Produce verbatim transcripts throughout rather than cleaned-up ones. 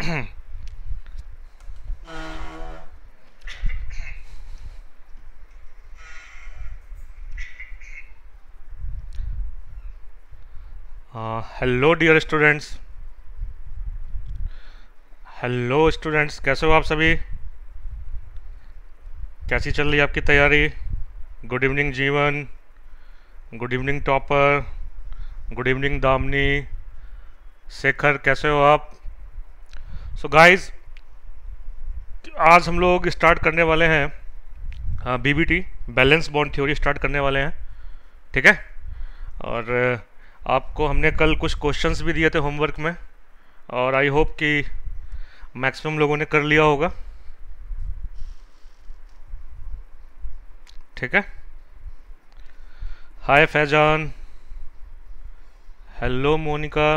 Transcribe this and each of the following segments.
Hello dear students. Hello students, कैसे हो आप सभी? कैसी चल रही है आपकी तैयारी? Good evening Jeevan, good evening topper, good evening Damni, Shekhar, कैसे हो आप? सो गाइस, आज हम लोग स्टार्ट करने वाले हैं BBT, valence bond theory start करने वाले हैं। ठीक है। और अ, आपको हमने कल कुछ क्वेश्चंस भी दिए थे होमवर्क में, और आई होप कि मैक्सिमम लोगों ने कर लिया होगा। ठीक है। Hi Faizan, hello Monica,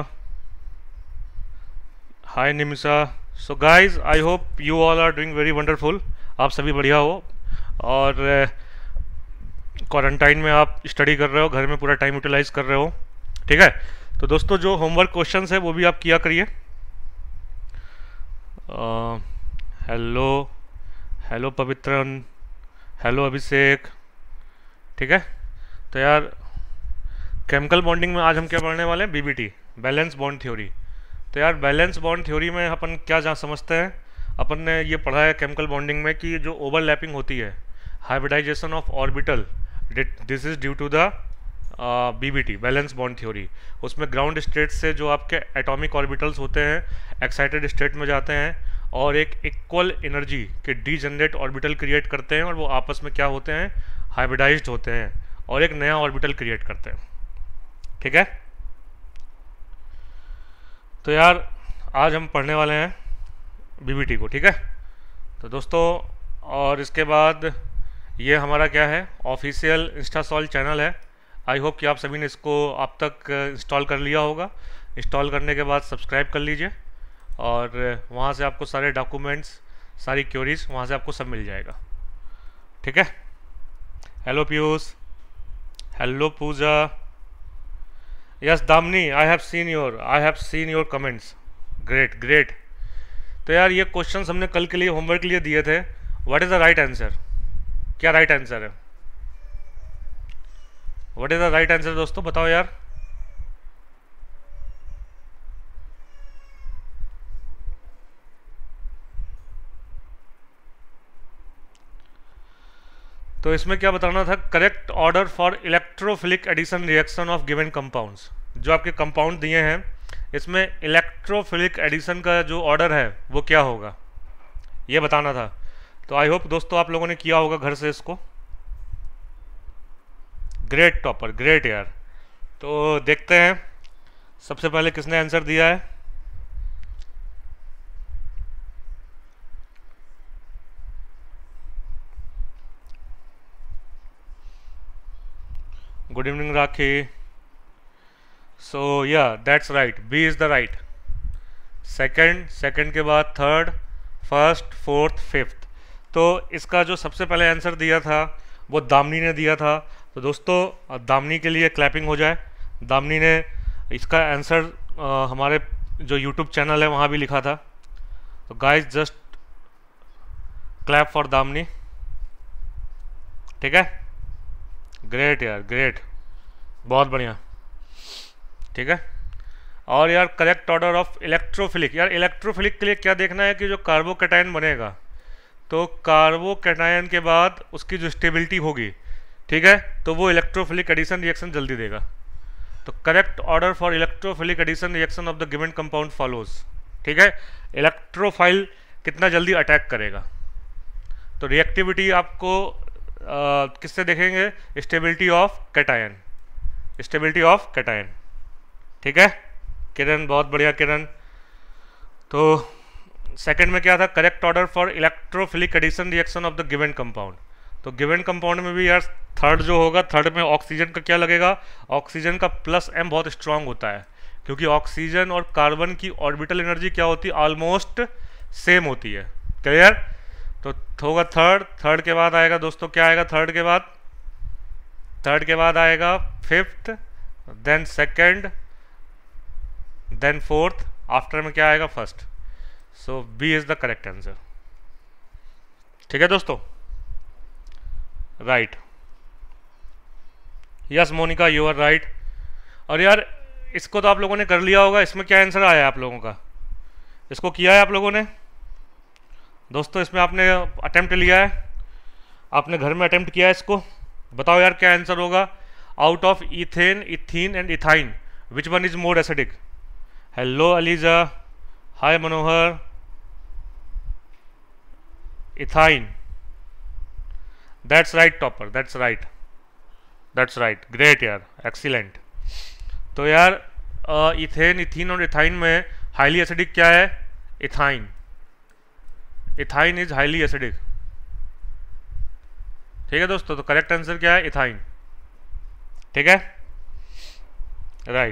hi Nimisha. So guys, I hope you all are doing very wonderful. आप सभी बढ़िया हो, और क्वारंटाइन में आप स्टडी कर रहे हो, घर में पूरा टाइम यूटिलाइज कर रहे हो। ठीक है। तो दोस्तों, जो होमवर्क क्वेश्चंस है वो भी आप किया करिए। Hello, hello Pavitran, hello Abhishek. ठीक है। तो यार, केमिकल बॉन्डिंग में आज हम क्या पढ़ने वाले हैं? BBT, valence bond theory. तो यार, बैलेंस बॉन्ड थ्योरी में अपन क्या जान समझते हैं? अपन ने ये पढ़ा है केमिकल बॉन्डिंग में कि जो ओवरलैपिंग होती है, hybridization of orbital, this is due to the BBT, valence bond theory. उसमें ग्राउंड स्टेट से जो आपके एटॉमिक ऑर्बिटल्स होते हैं एक्साइटेड स्टेट में जाते हैं और एक इक्वल एनर्जी के डीजनरेट ऑर्बिटल क्रिएट करते हैं, और वो आपस में क्या होते हैं? हाइब्रिडाइज्ड होते हैं और एक नया ऑर्बिटल क्रिएट करते हैं। ठीक है। तो यार, आज हम पढ़ने वाले हैं बीबीटी को। ठीक है। तो दोस्तों, और इसके बाद ये हमारा क्या है? ऑफिशियल इंस्टासॉल चैनल है। आई होप कि आप सभी ने इसको आप तक इंस्टॉल कर लिया होगा। इंस्टॉल करने के बाद सब्सक्राइब कर लीजिए, और वहाँ से आपको सारे डॉक्यूमेंट्स, सारी क्वेरीज वहाँ से आपको सब मिल जाएगा। ठीक है। Hello Piyush, hello Pooja, yes Damni, I have seen your I have seen your comments. Great great. तो यार, ये क्वेश्चंस हमने कल के लिए होमवर्क के लिए दिए थे। What is the right answer? क्या राइट आंसर है? What is the right answer दोस्तों, बताओ यार। तो इसमें क्या बताना था? Correct order for electrophilic addition reaction of given compounds. जो आपके कंपाउंड दिए हैं, इसमें इलेक्ट्रोफिलिक एडिशन का जो ऑर्डर है वो क्या होगा, ये बताना था। तो आई होप दोस्तों आप लोगों ने किया होगा घर से इसको। ग्रेट टॉपर, ग्रेट यार। तो देखते हैं सबसे पहले किसने आंसर दिया है। Good evening Rakhi. So yeah that's right, B is the right. Second, second के बाद थर्ड, फर्स्ट, फोर्थ, फिफ्थ। तो इसका जो सबसे पहले आंसर दिया था वो दामनी ने दिया था। तो दोस्तों, दामनी के लिए क्लैपिंग हो जाए। दामनी ने इसका आंसर हमारे जो यूट्यूब चैनल है वहाँ भी लिखा था। तो guys, just clap for Damni. ठीक है। ग्रेट यार, ग्रेट, बहुत बढ़िया। ठीक है। और यार, करेक्ट ऑर्डर ऑफ इलेक्ट्रोफिलिक। यार, इलेक्ट्रोफिलिक के लिए क्या देखना है कि जो कार्बोकैटायन बनेगा, तो कार्बोकैटायन के बाद उसकी जो स्टेबिलिटी होगी, ठीक है, तो वो इलेक्ट्रोफिलिक एडिशन रिएक्शन जल्दी देगा। तो correct order for electrophilic addition reaction of the given compound follows. ठीक है। इलेक्ट्रोफाइल कितना जल्दी अटैक करेगा, तो रिएक्टिविटी आपको आ, किससे देखेंगे? Stability of cation, stability of cation. ठीक है किरण, बहुत बढ़िया किरण। तो सेकंड में क्या था? Correct order for electrophilic addition reaction of the given compound. तो गिवन कंपाउंड में भी यार थर्ड जो होगा, थर्ड में ऑक्सीजन का क्या लगेगा? ऑक्सीजन का प्लस एम बहुत स्ट्रांग होता है, क्योंकि ऑक्सीजन और कार्बन की ऑर्बिटल एनर्जी क्या होती है? ऑलमोस्ट सेम होती है। क्लियर? तो होगा थर्ड। थर्ड के बाद आएगा दोस्तों, क्या आएगा थर्ड के बाद? थर्ड के बाद आएगा fifth, then second, then fourth, after में क्या आएगा? First. So B is the correct answer. ठीक है दोस्तों, right, yes Monica you are right. और यार इसको तो आप लोगों ने कर लिया होगा, इसमें क्या आंसर आया है आप लोगों का, इसको किया है आप लोगों ने दोस्तों, इसमें आपने अटेम्प्ट लिया है, आपने घर में अटेम्प्ट किया है इसको, बताओ यार क्या आंसर होगा। Out of ethane, ethene and ethyne which one is more acidic. Hello Aliza, hi Manohar, ethyne, that's right topper, that's right, that's right, great यार, एक्सीलेंट। तो यार इथेन, इथीन और इथाइन में हाईली एसिडिक क्या है, ethyne, ethyne is highly acidic. ठीक है दोस्तों, तो करेक्ट आंसर क्या है, इथाइन। ठीक है, right.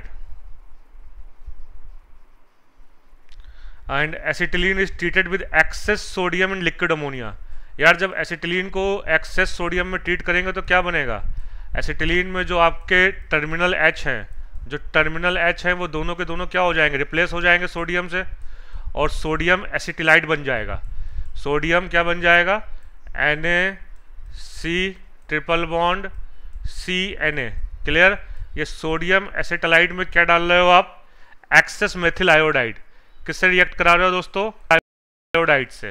And acetylene is treated with excess sodium in liquid ammonia. यार जब एसिटिलीन को एक्सेस सोडियम में ट्रीट करेंगे तो क्या बनेगा, एसिटिलीन में जो आपके टर्मिनल एच हैं, जो टर्मिनल एच हैं वो दोनों के दोनों क्या हो जाएंगे, रिप्लेस हो जाएंगे सोडियम से, और सोडियम एसिटिलाइट बन जाएगा। सोडियम क्या बन जाएगा, N A C triple bond C N A, clear. ये सोडियम एसिटालाइट में क्या डाल रहे हो आप, एक्सेस मेथिल आयोडाइड। किससे रिएक्ट करा रहे हो दोस्तों, आयोडाइड से।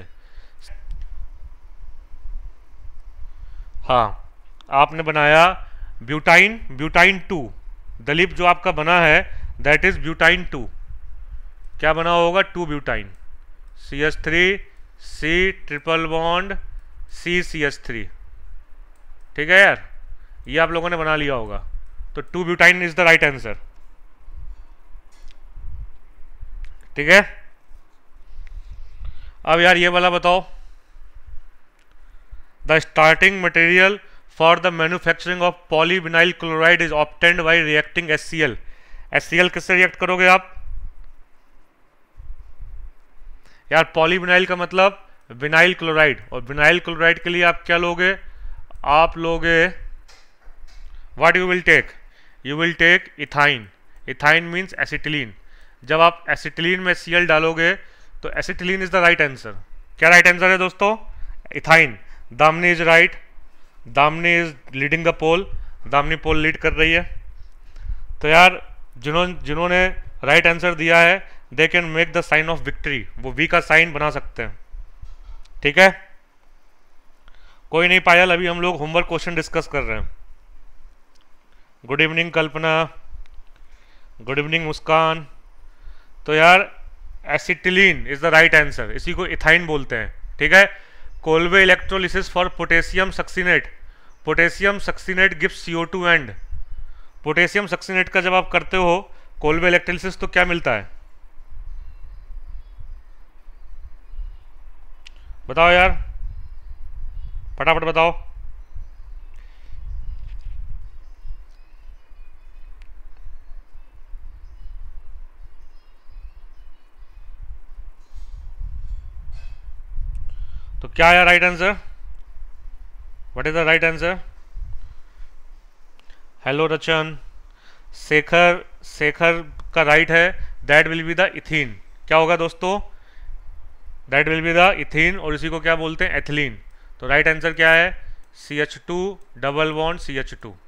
हाँ, आपने बनाया ब्यूटाइन, ब्यूटाइन टू, दलीप जो आपका बना है दैट इज ब्यूटाइन टू। क्या बना होगा, two butyne, C H three, C triple bond C C H three. ठीक है यार, ये आप लोगों ने बना लिया होगा। तो two butyne is the right answer. ठीक है, अब यार ये वाला बताओ, the starting material for the manufacturing of polyvinyl chloride is obtained by reacting H C L. H C L किससे रिएक्ट करोगे आप यार, पॉलीविनाइल का मतलब विनाइल क्लोराइड, और विनाइल क्लोराइड के लिए आप क्या लोगे, आप लोगे what you will take, you will take ethyne. Ethyne means acetylene. जब आप एसिटिलीन में सी एल डालोगे तो acetylene is the right answer. क्या राइट आंसर है दोस्तों, ethyne. Damni is right, Damni is leading the poll, Damni poll lead कर रही है। तो यार जिन्होंने जिन्होंने राइट आंसर दिया है they can make the sign of victory, वो वी का साइन बना सकते हैं। ठीक है, कोई नहीं पायल, अभी हम लोग होमवर्क क्वेश्चन डिस्कस कर रहे हैं। Good evening Kalpana, good evening Muskan. तो यार acetylene is the right answer, इसी को इथाइन बोलते हैं। ठीक है, Kolbe electrolysis for potassium succinate, potassium succinate gives C O two and. Potassium succinate का जब आप करते हो कोलवे इलेक्ट्रोलिसिस तो क्या मिलता है, बताओ यार, फटाफट बताओ। तो क्या है right answer, what is the right answer. Hello Rachan, Shekhar, Shekhar का राइट है, that will be the ethene. क्या होगा दोस्तों, that will be the ethene, और इसी को क्या बोलते हैं, एथिलीन। तो राइट आंसर क्या है, C H two double bond C H two.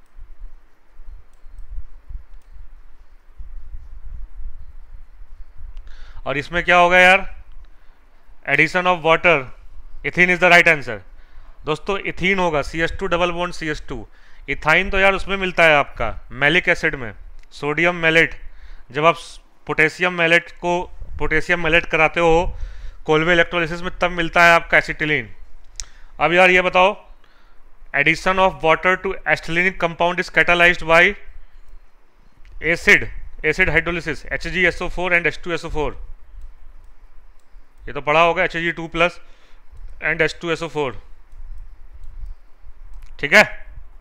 और इसमें क्या होगा यार, addition of water, ethene is the right answer दोस्तों। इथीन होगा C H two double bond C H two. Ethyne तो यार उसमें मिलता है आपका मैलिक एसिड में, सोडियम मैलेट। जब आप पोटेशियम मैलेट को पोटेशियम मैलेट कराते हो कोलवे इलेक्ट्रोलिसिस में, तब मिलता है आपका एसिटिलीन। अब यार ये बताओ, addition of water to acetylenic compound is catalysed by acid, acid hydrolysis, H G S O four and H two S O four. ये तो पढ़ा होगा, H G two plus and H two S O four. ठीक है,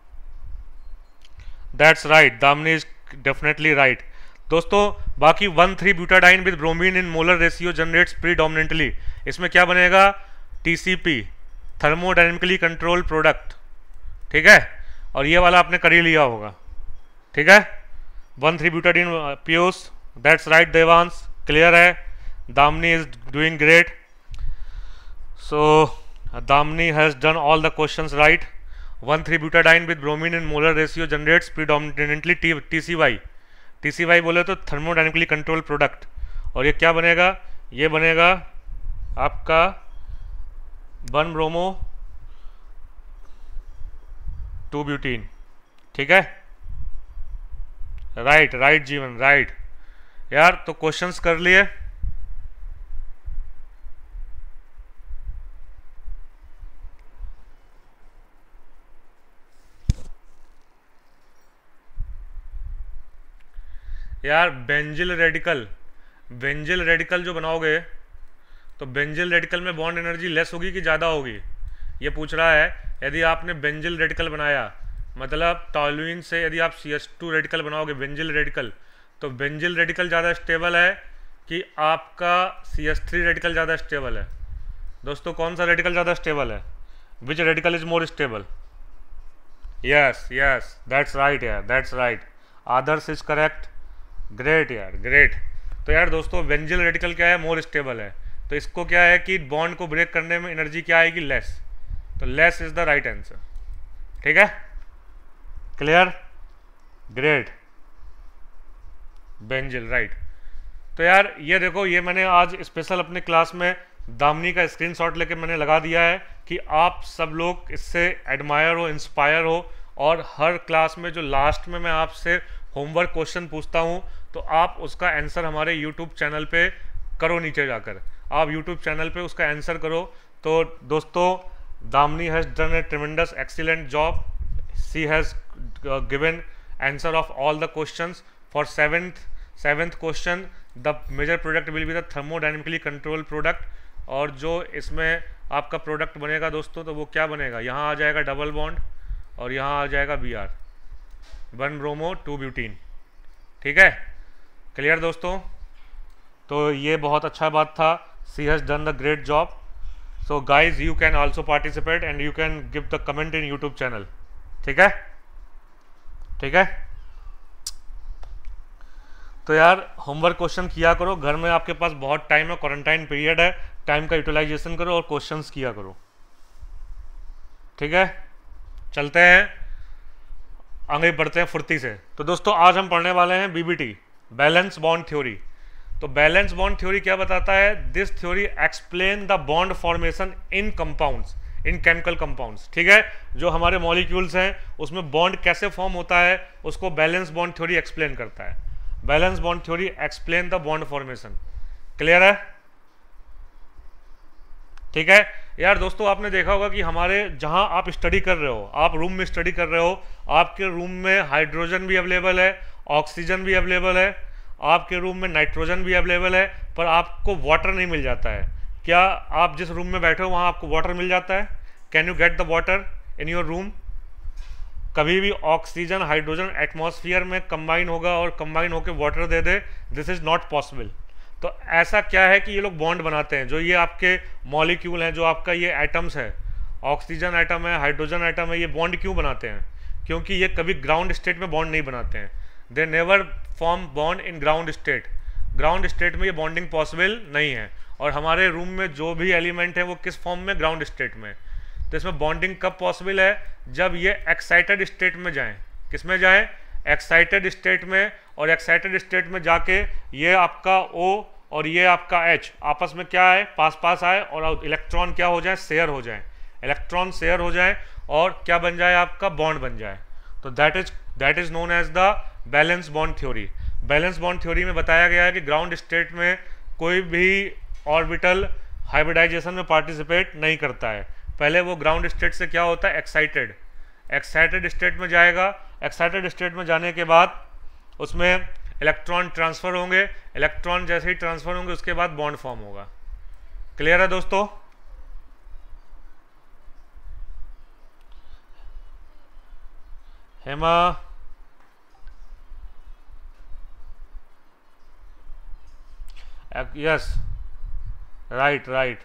that's right, Damni is definitely right दोस्तों। बाकी one three butadiene with bromine in molar ratio generates predominantly. इसमें क्या बनेगा, टीसीपी, थर्मोडायनेमिकली कंट्रोल प्रोडक्ट। ठीक है, और ये वाला आपने कर ही लिया होगा। ठीक है, one three butadiene Piyush, that's right Devansh, clear है। Damni is doing great. So Damni has done all the questions right. one three butadiene with bromine in molar ratio generates predominantly T C Y. T C Y बोले तो thermodynamically control product, और ये क्या बनेगा, ये बनेगा आपका one bromo two butene. ठीक है, राइट राइट जीवन राइट यार। तो क्वेश्चंस कर लिए। यार बेंजिल रेडिकल, बेंजिल रेडिकल जो बनाओगे तो बेंजिल रेडिकल में बॉन्ड एनर्जी लेस होगी कि ज़्यादा होगी, ये पूछ रहा है। यदि आपने बेंजिल रेडिकल बनाया, मतलब टॉलुइन से यदि आप सी एस टू रेडिकल बनाओगे बेंजिल रेडिकल, तो बेंजिल रेडिकल ज़्यादा स्टेबल है कि आपका सी एस थ्री रेडिकल ज़्यादा स्टेबल है? दोस्तों कौन सा रेडिकल ज़्यादा स्टेबल है? Which radical is more stable? Yes yes that's right यार, that's right. Adarsh is correct, great यार ग्रेट। तो यार दोस्तों बेंजिल रेडिकल क्या है, मोर स्टेबल है, तो इसको क्या है कि बॉन्ड को ब्रेक करने में एनर्जी क्या आएगी, लेस, तो less is the right answer. ठीक है, क्लियर, ग्रेट, बेंजिल राइट। तो यार ये देखो, ये मैंने आज स्पेशल अपने क्लास में दामनी का स्क्रीनशॉट लेके मैंने लगा दिया है कि आप सब लोग इससे एडमायर हो, इंस्पायर हो, और हर क्लास में जो लास्ट में मैं आपसे होमवर्क क्वेश्चन पूछता हूँ तो आप उसका आंसर हमारे यूट्यूब चैनल पे करो, नीचे जाकर आप यूट्यूब चैनल पे उसका आंसर करो। तो दोस्तों Damni has done a tremendous excellent job, she has given answer of all the questions for seventh seventh question the major product will be the thermodynamically control product. और जो इसमें आपका प्रोडक्ट बनेगा दोस्तों, तो वो क्या बनेगा, यहाँ आ जाएगा डबल बॉन्ड और यहाँ आ जाएगा B R, one bromo two butene. ठीक है, क्लियर दोस्तों? तो ये बहुत अच्छा बात था, she has done the great job. So guys you can also participate and you can give the comment in YouTube channel. ठीक है, ठीक है। तो यार होमवर्क क्वेश्चन किया करो, घर में आपके पास बहुत टाइम है, क्वारंटाइन पीरियड है, टाइम का यूटिलाइजेशन करो और क्वेश्चंस किया करो। ठीक है, चलते हैं आगे बढ़ते हैं फुर्ती से। तो दोस्तों आज हम पढ़ने वाले हैं बीबीटी, बैलेंस बॉन्ड थ्योरी। तो बैलेंस बॉन्ड थ्योरी क्या बताता है? This theory explain the bond formation in compounds, in chemical compounds. ठीक है, जो हमारे मॉलिक्यूल्स हैं उसमें बॉन्ड कैसे फॉर्म होता है उसको बैलेंस बॉन्ड थ्योरी एक्सप्लेन करता है। Valence bond theory explain the bond formation. Clear है? ठीक है यार दोस्तों, आपने देखा होगा कि हमारे जहां आप स्टडी कर रहे हो, आप रूम में स्टडी कर रहे हो, आपके रूम में हाइड्रोजन भी अवेलेबल है, ऑक्सीजन भी अवेलेबल है, आपके रूम में नाइट्रोजन भी अवेलेबल है, पर आपको वाटर नहीं मिल जाता है। क्या आप जिस रूम में बैठे हो वहाँ आपको वाटर मिल जाता है? Can you get the water in your room? कभी भी ऑक्सीजन हाइड्रोजन एटमॉस्फेयर में कंबाइन होगा और कंबाइन होकर वाटर दे दे, दिस इज नॉट पॉसिबल। तो ऐसा क्या है कि ये लोग बॉन्ड बनाते हैं, जो ये आपके मॉलिक्यूल हैं, जो आपका ये एटम्स है, ऑक्सीजन एटम है, हाइड्रोजन एटम है, ये बॉन्ड क्यों बनाते हैं? क्योंकि ये कभी ग्राउंड स्टेट में बॉन्ड नहीं बनाते हैं। They never form bond in ground state. Ground state में ये बॉन्डिंग पॉसिबल नहीं है। और हमारे रूम में जो भी एलिमेंट है वो किस फॉर्म में? ग्राउंड स्टेट में। तो इसमें बॉन्डिंग कब पॉसिबल है? जब ये एक्साइटेड स्टेट में जाएं। किस में जाएं? एक्साइटेड स्टेट में। और एक्साइटेड स्टेट में जाके ये आपका O और ये आपका H आपस में क्या है? पास पास आए और इलेक्ट्रॉन क्या हो जाए? शेयर हो जाए। इलेक्ट्रॉन शेयर हो जाए और क्या बन जाए? आपका बॉन्ड बन जाए। तो that is that is known as the valence bond theory. Valence bond theory में बताया गया है कि ग्राउंड स्टेट में कोई भी ऑर्बिटल हाइब्रिडाइजेशन में पार्टिसिपेट नहीं करता है। पहले वो ग्राउंड स्टेट से क्या होता है? एक्साइटेड एक्साइटेड स्टेट में जाएगा। एक्साइटेड स्टेट में जाने के बाद उसमें इलेक्ट्रॉन ट्रांसफर होंगे। इलेक्ट्रॉन जैसे ही ट्रांसफर होंगे उसके बाद बॉन्ड फॉर्म होगा। क्लियर है दोस्तों? Hema, yes, right right.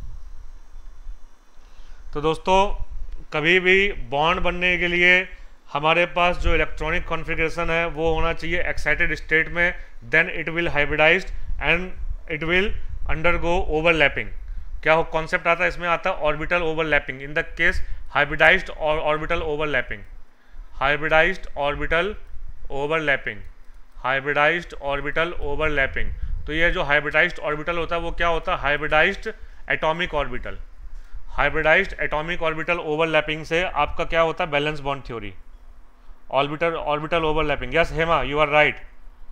तो दोस्तों कभी भी बॉन्ड बनने के लिए हमारे पास जो इलेक्ट्रॉनिक कॉन्फ़िगरेशन है वो होना चाहिए एक्साइटेड स्टेट में, then it will hybridized and it will undergo overlapping. क्या हो कॉन्सेप्ट आता है इसमें, आता है orbital overlapping. In the case hybridized और orbital overlapping, hybridized orbital overlapping, hybridized orbital overlapping. तो ये जो हाइब्रिडाइज्ड ऑर्बिटल होता है वो क्या होता है, hybridized atomic orbital. Hybridized atomic orbital overlapping से आपका क्या होता है, valence bond theory, orbital orbital overlapping. Yes Hema, you are right.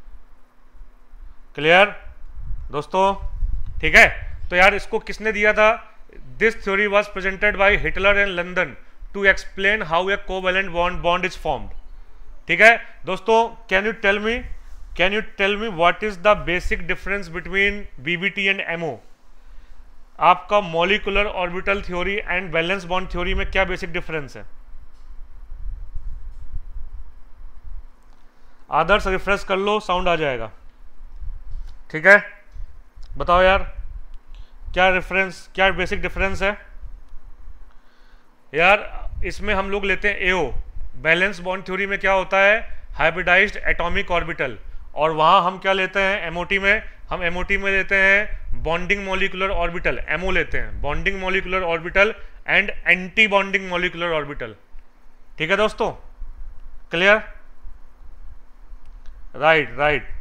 Clear दोस्तों, ठीक है। तो यार इसको किसने दिया था, this theory was presented by Heitler in London to explain how a covalent bond bond is formed. ठीक है दोस्तों, can you tell me can you tell me what is the basic difference between VBT and MO. आपका molecular orbital theory and valence bond theory में क्या basic difference है। आदर्श refresh कर लो, sound आ जाएगा। ठीक है, बताओ यार क्या रेफरेंस, क्या बेसिक डिफरेंस है यार। इसमें हम लोग लेते हैं एओ, बैलेंस बॉन्ड थ्योरी में क्या होता है, हाइब्रिडाइज्ड एटॉमिक ऑर्बिटल, और वहां हम क्या लेते हैं एमओटी में, हम एमओटी में लेते हैं बॉन्डिंग मॉलिकुलर ऑर्बिटल, एमओ लेते हैं bonding molecular orbital and anti bonding molecular orbital. ठीक है दोस्तों, क्लियर, राइट राइट।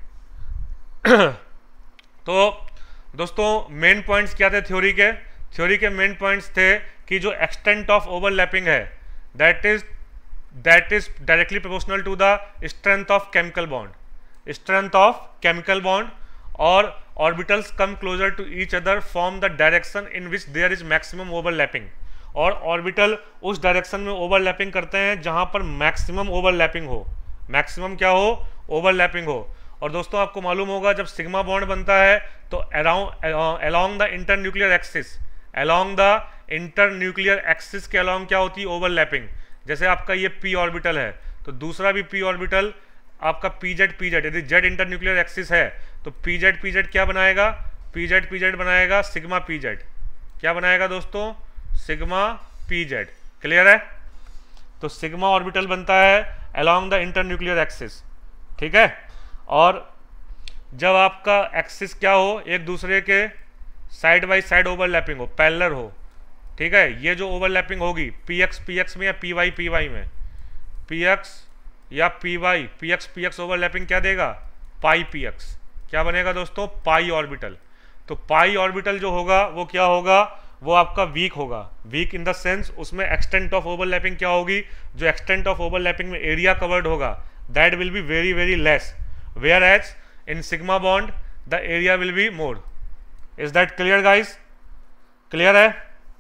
तो दोस्तों मेन पॉइंट्स क्या थे थ्योरी के, थ्योरी के मेन पॉइंट्स थे कि जो एक्सटेंट ऑफ ओवरलैपिंग है that is that is directly proportional to the strength of chemical bond, strength of chemical bond, और orbitals come closer to each other form the direction in which there is maximum overlapping, और orbital उस direction में overlapping करते हैं जहां पर maximum overlapping हो, maximum क्या हो, ओवरलैपिंग हो। और दोस्तों आपको मालूम होगा जब सिग्मा बॉन्ड बनता है तो around along the internuclear axis, along the internuclear axis के अलोंग क्या होती है, ओवरलैपिंग। जैसे आपका ये पी ऑर्बिटल है तो दूसरा भी पी ऑर्बिटल आपका पी जेड पी जेड, यदि जेड इंटरन्यूक्लियर एक्सिस है तो पी जेड पी जेड क्या बनाएगा, पी जेड पी जेड बनाएगा सिग्मा पी जेड, क्या बनाएगा दोस्तों, सिग्मा पी जेड। क्लियर है, तो सिग्मा ऑर्बिटल बनता है अलोंग द इंटरन्यूक्लियर एक्सिस। ठीक है, और जब आपका एक्सिस क्या हो, एक दूसरे के साइड बाई साइड ओवरलैपिंग हो, पैरेलल हो, ठीक है, ये जो ओवरलैपिंग होगी पी एक्स पी एक्स में या पी वाई पी वाई में, पी एक्स या P Y, P X P X overlapping क्या देगा, पाई पी एक्स, क्या बनेगा दोस्तों, पाई ऑर्बिटल। तो पाई ऑर्बिटल जो होगा वो क्या होगा, वो आपका वीक होगा, वीक इन द सेंस उसमें एक्सटेंट ऑफ ओवरलैपिंग क्या होगी, जो एक्सटेंट ऑफ ओवरलैपिंग में एरिया कवर्ड होगा that will be very very less, whereas in sigma bond the area will be more. Is that clear guys? clear है,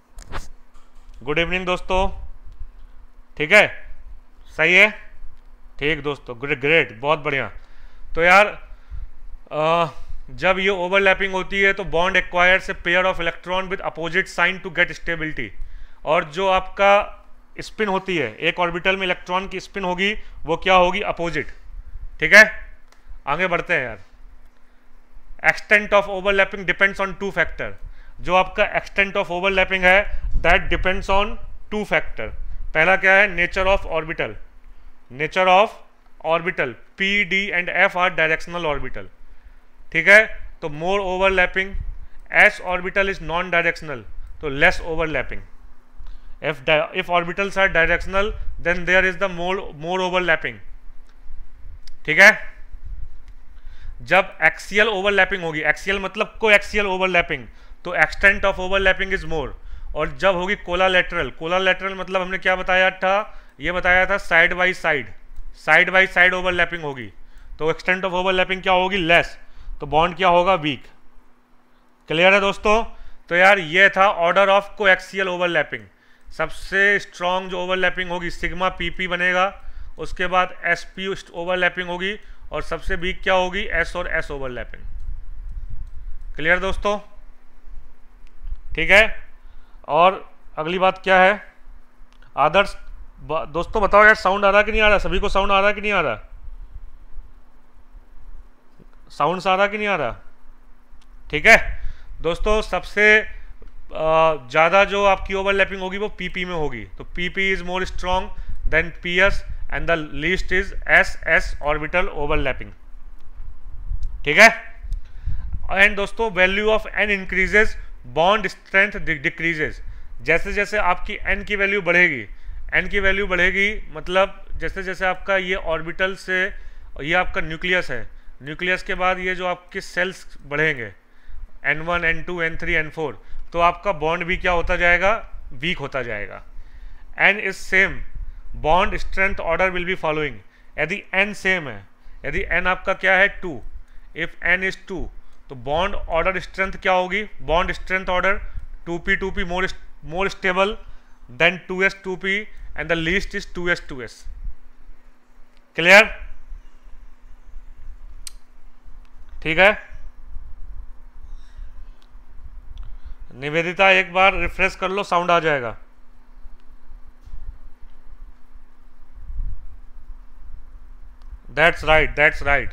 good evening दोस्तों। ठीक है, सही है, ठीक दोस्तों, ग्रेट ग्रेट, बहुत बढ़िया। तो यार आ, जब ये ओवरलैपिंग होती है तो bond acquires a pair of electron with opposite sign to get stability, और जो आपका स्पिन होती है, एक ऑर्बिटल में इलेक्ट्रॉन की स्पिन होगी वो क्या होगी, अपोजिट। ठीक है, आगे बढ़ते हैं यार। Extent of overlapping depends on two factor, जो आपका एक्सटेंट ऑफ ओवरलैपिंग है that depends on two factor. पहला क्या है, nature of orbital, nature of orbital, P D and F are directional orbital. ठीक है, तो more overlapping, S orbital is non directional तो less overlapping, if if orbitals are directional then there is the more more overlapping. ठीक है, जब axial overlapping होगी, axial मतलब coaxial overlapping, तो extent of overlapping is more, और जब होगी कोलालेटरल, कोलालेटरल मतलब हमने क्या बताया था, ये बताया था side by side, side by side overlapping होगी तो एक्सटेंट ऑफ ओवरलैपिंग क्या होगी, लेस, तो बॉन्ड क्या होगा, वीक। क्लियर है दोस्तों। तो यार ये था order of coaxial overlapping. सबसे स्ट्रॉन्ग जो ओवरलैपिंग होगी सिग्मा पीपी बनेगा, उसके बाद एस पी ओवरलैपिंग होगी, और सबसे वीक क्या होगी, एस और एस ओवरलैपिंग। क्लियर दोस्तों, ठीक है। और अगली बात क्या है, आदर्श दोस्तों बताओ यार, साउंड आ रहा कि नहीं आ रहा, सभी को साउंड आ रहा कि नहीं आ रहा, साउंड आ रहा कि नहीं आ रहा। ठीक है दोस्तों, सबसे ज़्यादा जो आपकी ओवरलैपिंग होगी वो पीपी में होगी, तो P P is more strong than P S and the least is S S orbital overlapping. ठीक है। एंड दोस्तों value of N increases bond strength decreases. जैसे जैसे आपकी एन की वैल्यू बढ़ेगी, एन की वैल्यू बढ़ेगी मतलब जैसे जैसे आपका ये ऑर्बिटल से, ये आपका न्यूक्लियस है, न्यूक्लियस के बाद ये जो आपके सेल्स बढ़ेंगे N one, N two, N three, N four, तो आपका बॉन्ड भी क्या होता जाएगा, वीक होता जाएगा। N is same, bond strength order will be following. यदि एन सेम है, यदि एन आपका क्या है two, if N is two, तो बॉन्ड ऑर्डर स्ट्रेंथ क्या होगी, bond strength order two P two P more more stable than two S two P and the least is two S two S. Clear? ठीक है। निवेदिता एक बार refresh कर लो, sound आ जाएगा। That's right, that's right.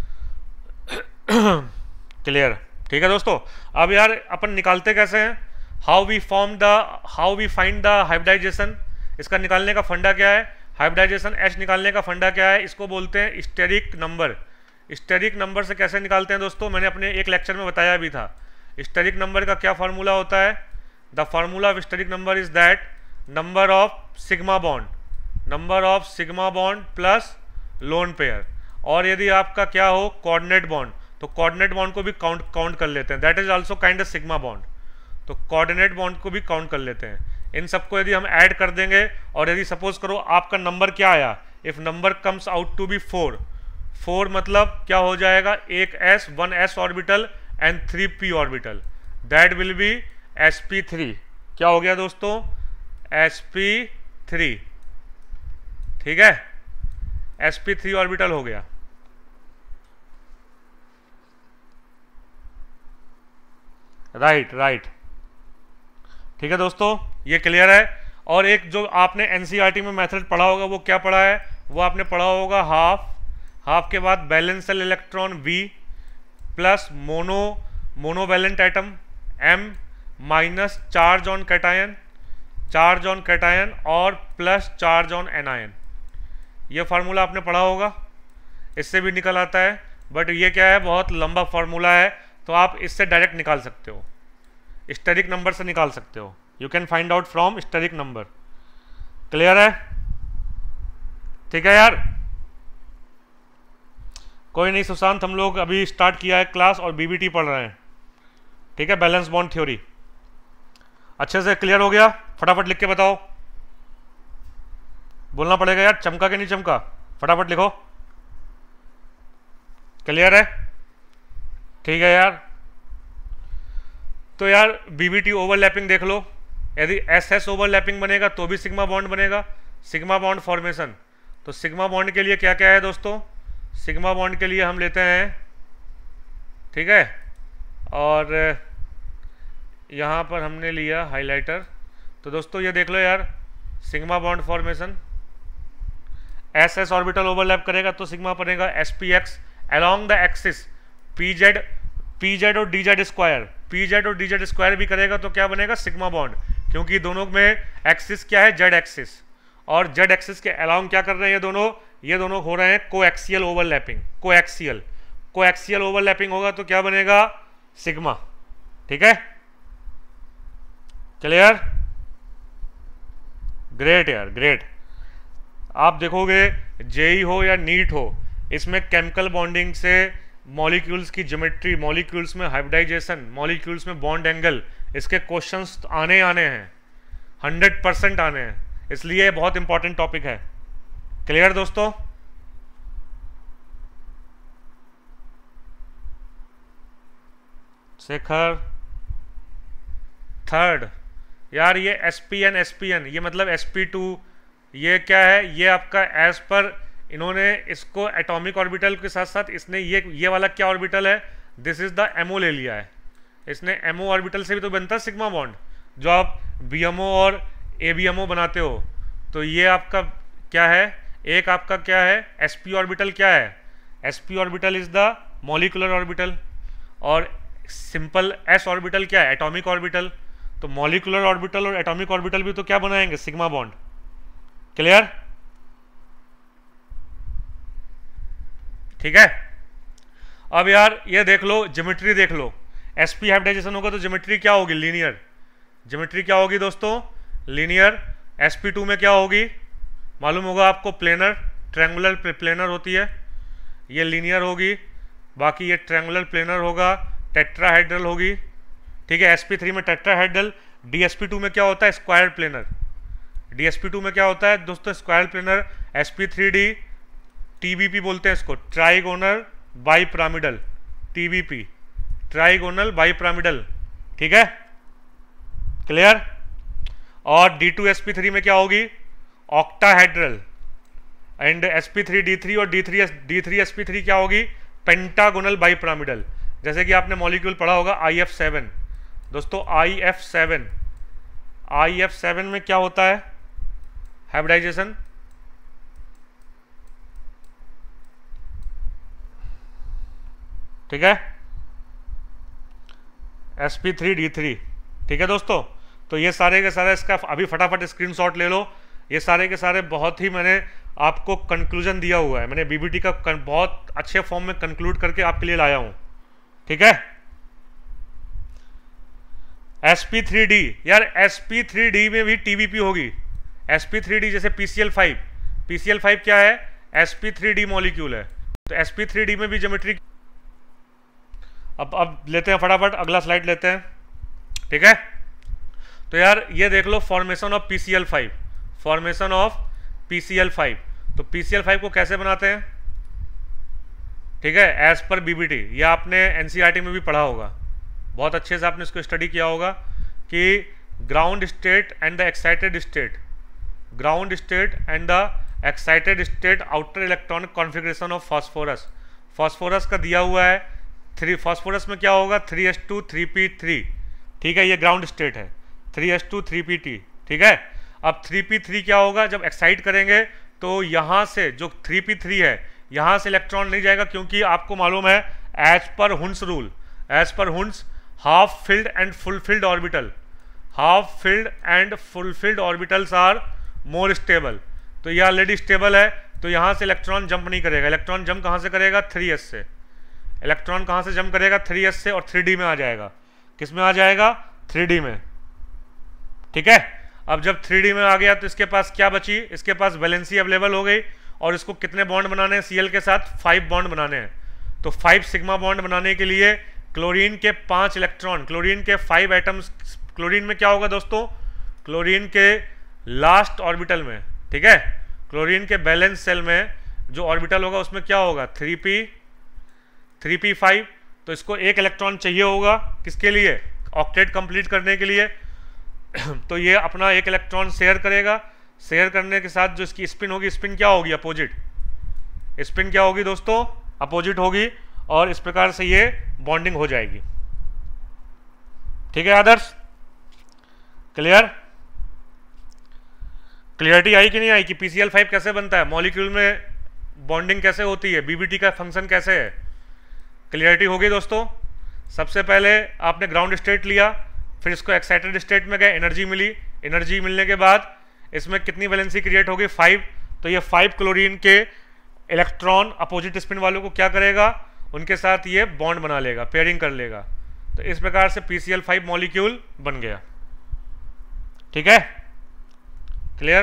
Clear? ठीक है दोस्तों। अब यार अपन निकालते कैसे हैं, how we form the, how we find the hybridization. इसका निकालने का फंडा क्या है, हाइब्रिडाइजेशन एच निकालने का फंडा क्या है, इसको बोलते हैं स्टेरिक नंबर। स्टेरिक नंबर से कैसे निकालते हैं दोस्तों, मैंने अपने एक लेक्चर में बताया भी था। स्टेरिक नंबर का क्या फार्मूला होता है, the formula of steric number is that number of sigma bond, number of sigma bond plus lone pair. और यदि आपका क्या हो कोऑर्डिनेट बॉन्ड, तो कोऑर्डिनेट बॉन्ड को भी काउंट काउंट कर लेते हैं, that is also kind of sigma bond. तो कोऑर्डिनेट बॉन्ड को भी काउंट कर लेते हैं। इन सबको यदि हम ऐड कर देंगे, और यदि सपोज करो आपका नंबर क्या आया, if number comes out to be four, four मतलब क्या हो जाएगा, एक S, one S orbital and three P orbital, that will be S P three. क्या हो गया दोस्तों, एस पी थ्री। ठीक है, एस पी थ्री ऑर्बिटल हो गया। राइट राइट ठीक है दोस्तों, ये क्लियर है। और एक जो आपने एनसीईआरटी में मेथड पढ़ा होगा, वो क्या पढ़ा है, वो आपने पढ़ा होगा हाफ, हाफ के बाद valence shell electron V plus mono monovalent atom M minus charge on cation, charge on cation और प्लस चार्ज ऑन एनायन। ये फार्मूला आपने पढ़ा होगा, इससे भी निकल आता है, बट ये क्या है, बहुत लंबा फार्मूला है, तो आप इससे डायरेक्ट निकाल सकते हो, स्टेरिक नंबर से निकाल सकते हो। You can find out from steric number. Clear है? ठीक है यार, कोई नहीं सुशांत, हम लोग अभी स्टार्ट किया है क्लास और बीबीटी पढ़ रहे हैं। ठीक है, बैलेंस बॉन्ड थ्योरी अच्छे से क्लियर हो गया? फटाफट लिख के बताओ, बोलना पड़ेगा यार, चमका के नहीं चमका, फटाफट लिखो। क्लियर है? ठीक है यार। तो यार बीबीटी ओवरलैपिंग देख लो, यदि एस एस ओवरलैपिंग बनेगा तो भी सिग्मा बॉन्ड बनेगा, सिग्मा बॉन्ड फॉर्मेशन। तो सिग्मा बॉन्ड के लिए क्या क्या है दोस्तों, सिग्मा बॉन्ड के लिए हम लेते हैं, ठीक है, और यहाँ पर हमने लिया हाइलाइटर। तो दोस्तों ये देख लो यार, sigma bond formation, S S orbital overlap करेगा तो सिग्मा बनेगा S P X along the axis P Z, P Z और D Z square, P Z और डी जेड स्क्वायर भी करेगा तो क्या बनेगा, सिग्मा बॉन्ड, क्योंकि दोनों में एक्सिस क्या है, जेड एक्सिस, और जेड एक्सिस के अलॉन्ग क्या कर रहे हैं ये दोनों, ये दोनों हो रहे हैं coaxial overlapping, coaxial coaxial overlapping होगा तो क्या बनेगा, सिग्मा। ठीक है, क्लियर? ग्रेट यार, ग्रेट। आप देखोगे जेई हो या नीट हो, इसमें केमिकल बॉन्डिंग से मॉलिक्यूल्स की ज्योमेट्री, मॉलिक्यूल्स में हाइब्रिडाइजेशन, मॉलिक्यूल्स में बॉन्ड एंगल, इसके क्वेश्चंस आने आने हैं, हंड्रेड परसेंट आने हैं, इसलिए बहुत इंपॉर्टेंट टॉपिक है। क्लियर दोस्तों? शेखर थर्ड यार, ये S P N S P N, ये मतलब एस पी टू, ये क्या है, ये आपका एज पर इन्होंने इसको एटॉमिक ऑर्बिटल के साथ साथ इसने ये ये वाला क्या ऑर्बिटल है, दिस इज द एमओ ले लिया है, इसने एमओ ऑर्बिटल से भी तो बनता है सिग्मा बॉन्ड, जो आप बीएमओ और एबीएमओ बनाते हो। तो ये आपका क्या है, एक आपका क्या है, एसपी ऑर्बिटल क्या है, SP orbital is the molecular orbital, और सिंपल एस ऑर्बिटल क्या है, एटॉमिक ऑर्बिटल। तो मॉलिकुलर ऑर्बिटल और एटॉमिक ऑर्बिटल भी तो क्या बनाएंगे, सिग्मा बॉन्ड। क्लियर? ठीक है। अब यार ये देख लो, ज्योमेट्री देख लो, sp हाइब्रिडाइजेशन होगा तो ज्योमेट्री क्या होगी, लीनियर। ज्योमेट्री क्या होगी दोस्तों, लीनियर। एस पी टू में क्या होगी, मालूम होगा आपको, प्लेनर, ट्रायंगुलर प्लेनर होती है, ये लीनियर होगी। बाकी ये ट्रायंगुलर प्लेनर होगा, टेट्राहेड्रल होगी, ठीक है। एस पी थ्री में tetrahedral. D S P two में क्या होता है, square planar. D S P two में क्या होता है दोस्तों, square planar. S P three D T B P बोलते हैं इसको, trigonal bi pyramidal, T B P, trigonal bi pyramidal, ठीक है, क्लियर। और D two S P three में क्या होगी, octahedral. And S P three D three और D three D three S P three क्या होगी, पेंटागोनल बाई पिरामिडल। जैसे कि आपने मॉलिक्यूल पढ़ा होगा आई एफ सेवन दोस्तों, I F seven, I F seven में क्या होता है हाइब्रिडाइजेशन, ठीक है, S P three D three, ठीक है दोस्तों। तो ये सारे के सारे इसका अभी फटाफट स्क्रीनशॉट ले लो। ये सारे के सारे बहुत ही मैंने आपको कंक्लूजन दिया हुआ है, मैंने बीबीटी का बहुत अच्छे फॉर्म में कंक्लूड करके आपके लिए लाया हूं, ठीक है। एस पी थ्री डी, यार एस पी थ्री डी में भी टीबीपी होगी। एस पी थ्री डी जैसे P C L five, P C L five क्या है, S P three D molecule है। तो एस पी थ्री डी में भी ज्योमेट्री। अब अब लेते हैं फटाफट अगला स्लाइड लेते हैं, ठीक है। तो यार ये देख लो, formation of P C L five, formation of P C L five. तो पी सी एल फाइव को कैसे बनाते हैं, ठीक है, एज पर बीबीटी। ये आपने N C E R T में भी पढ़ा होगा, बहुत अच्छे से आपने इसको स्टडी किया होगा कि ground state and the excited state, ground state and the excited state outer electronic configuration of phosphorus. Phosphorus का दिया हुआ है थ्री, फास्फोरस में क्या होगा, three S two three P three, ठीक है, ये ग्राउंड स्टेट है, three S two three P T, ठीक है। अब थ्री पी थ्री क्या होगा, जब एक्साइट करेंगे तो यहाँ से जो थ्री पी थ्री है यहाँ से इलेक्ट्रॉन नहीं जाएगा, क्योंकि आपको मालूम है as per हुंस rule, as per Hund's half filled and full filled orbital, half filled and full filled orbitals are more stable. तो ये ऑलरेडी स्टेबल है, तो यहाँ से इलेक्ट्रॉन जंप नहीं करेगा। इलेक्ट्रॉन जंप कहाँ से करेगा, थ्री एस से। इलेक्ट्रॉन कहाँ से जंप करेगा, थ्री एस से, और थ्री डी में आ जाएगा। किस में आ जाएगा, थ्री डी में, ठीक है। अब जब थ्री डी में आ गया तो इसके पास क्या बची, इसके पास वैलेंसी अवेलेबल हो गई, और इसको कितने बॉन्ड बनाने हैं सी एल के साथ, फाइव बॉन्ड बनाने हैं। तो फाइव सिग्मा बॉन्ड बनाने के लिए क्लोरीन के पांच इलेक्ट्रॉन, क्लोरीन के फाइव एटम्स, क्लोरीन में क्या होगा दोस्तों, क्लोरीन के लास्ट ऑर्बिटल में, ठीक है, क्लोरीन के बैलेंस सेल में जो ऑर्बिटल होगा उसमें क्या होगा, three P three P five. तो इसको एक इलेक्ट्रॉन चाहिए होगा, किसके लिए, ऑक्टेट कंप्लीट करने के लिए। तो ये अपना एक इलेक्ट्रॉन शेयर करेगा, शेयर करने के साथ जो इसकी स्पिन होगी, स्पिन क्या होगी, अपोजिट। स्पिन क्या होगी दोस्तों, अपोजिट होगी, और इस प्रकार से ये बॉन्डिंग हो जाएगी, ठीक है आदर्श, क्लियर। क्लियरिटी आई कि नहीं आई कि पी सी एल फाइव कैसे बनता है, मॉलिक्यूल में बॉन्डिंग कैसे होती है, बीबीटी का फंक्शन कैसे है, क्लियरिटी होगी दोस्तों। सबसे पहले आपने ग्राउंड स्टेट लिया, फिर इसको एक्साइटेड स्टेट में गए, एनर्जी मिली, एनर्जी मिलने के बाद इसमें कितनी वैलेंसी क्रिएट होगी, फाइव। तो ये फाइव क्लोरीन के इलेक्ट्रॉन अपोजिट स्पिन वालों को क्या करेगा, उनके साथ ये बॉन्ड बना लेगा, पेयरिंग कर लेगा। तो इस प्रकार से P C L five molecule बन गया, ठीक है, क्लियर।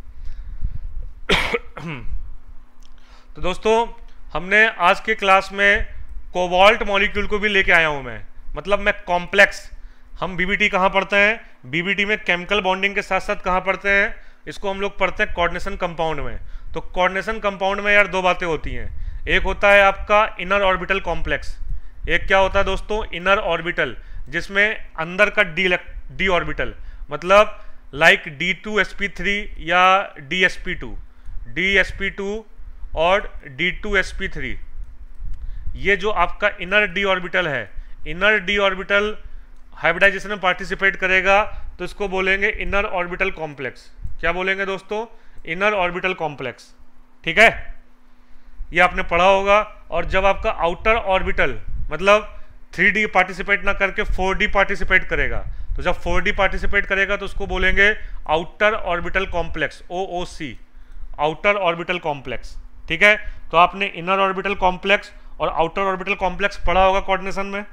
तो दोस्तों हमने आज के क्लास में कोबाल्ट मॉलिक्यूल को भी लेके आया हूं मैं, मतलब मैं कॉम्प्लेक्स। हम बीबीटी कहाँ पढ़ते हैं, बीबीटी में केमिकल बॉन्डिंग के साथ साथ कहाँ पढ़ते हैं, इसको हम लोग पढ़ते हैं कोऑर्डिनेशन कंपाउंड में। तो कोऑर्डिनेशन कंपाउंड में यार दो बातें होती हैं, एक होता है आपका इनर ऑर्बिटल कॉम्प्लेक्स, एक क्या होता है दोस्तों, इनर ऑर्बिटल, जिसमें अंदर का डी डी ऑर्बिटल, मतलब like D two S P three या D S P two, D S P two और D two S P three, ये जो आपका इनर डी ऑर्बिटल है, इनर डी ऑर्बिटल हाइब्रिडाइजेशन में पार्टिसिपेट करेगा, तो इसको बोलेंगे इनर ऑर्बिटल कॉम्प्लेक्स। क्या बोलेंगे दोस्तों, इनर ऑर्बिटल कॉम्प्लेक्स, ठीक है, ये आपने पढ़ा होगा। और जब आपका आउटर ऑर्बिटल, मतलब थ्री डी पार्टिसिपेट ना करके फोर डी पार्टिसिपेट करेगा, तो जब फोर डी पार्टिसिपेट करेगा तो उसको बोलेंगे outer orbital complex, O O C, outer orbital complex, ठीक है, तो आपने इनर ऑर्बिटल कॉम्प्लेक्स और आउटर ऑर्बिटल कॉम्प्लेक्स पढ़ा होगा कोऑर्डिनेशन में।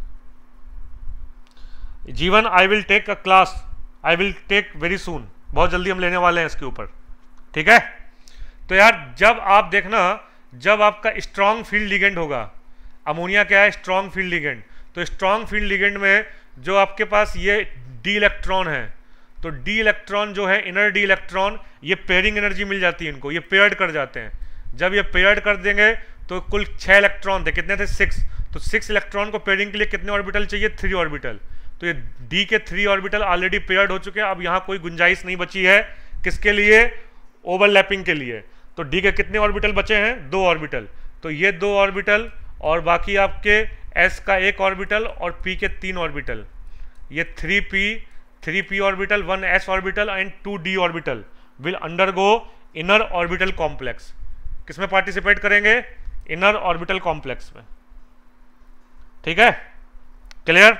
Jeevan I will take a class, I will take very soon, बहुत जल्दी हम लेने वाले हैं इसके ऊपर, ठीक है। तो यार जब आप देखना, जब आपका स्ट्रॉन्ग फील्ड लिगेंड होगा, अमोनिया क्या है, स्ट्रॉन्ग फील्ड लिगेंड, तो स्ट्रॉन्ग फील्ड लिगेंड में जो आपके पास ये डी इलेक्ट्रॉन है, तो डी इलेक्ट्रॉन जो है, इनर डी इलेक्ट्रॉन, ये पेयरिंग एनर्जी मिल जाती है इनको, ये पेयर्ड कर जाते हैं। जब ये पेयर्ड कर देंगे तो कुल छह इलेक्ट्रॉन थे, कितने थे, सिक्स, तो सिक्स इलेक्ट्रॉन को पेयरिंग के लिए कितने ऑर्बिटल चाहिए, थ्री ऑर्बिटल। तो ये डी के थ्री ऑर्बिटल ऑलरेडी पेयर्ड हो चुके हैं, अब यहाँ कोई गुंजाइश नहीं बची है किसके लिए, ओवरलैपिंग के लिए। तो डी के कितने ऑर्बिटल बचे हैं, दो ऑर्बिटल, तो ये दो ऑर्बिटल और बाकी आपके एस का एक ऑर्बिटल और पी के तीन ऑर्बिटल, ये three P three P orbital, one S orbital and two D orbital will undergo inner orbital complex. किसमें पार्टिसिपेट करेंगे, इनर ऑर्बिटल कॉम्प्लेक्स में, ठीक है, clear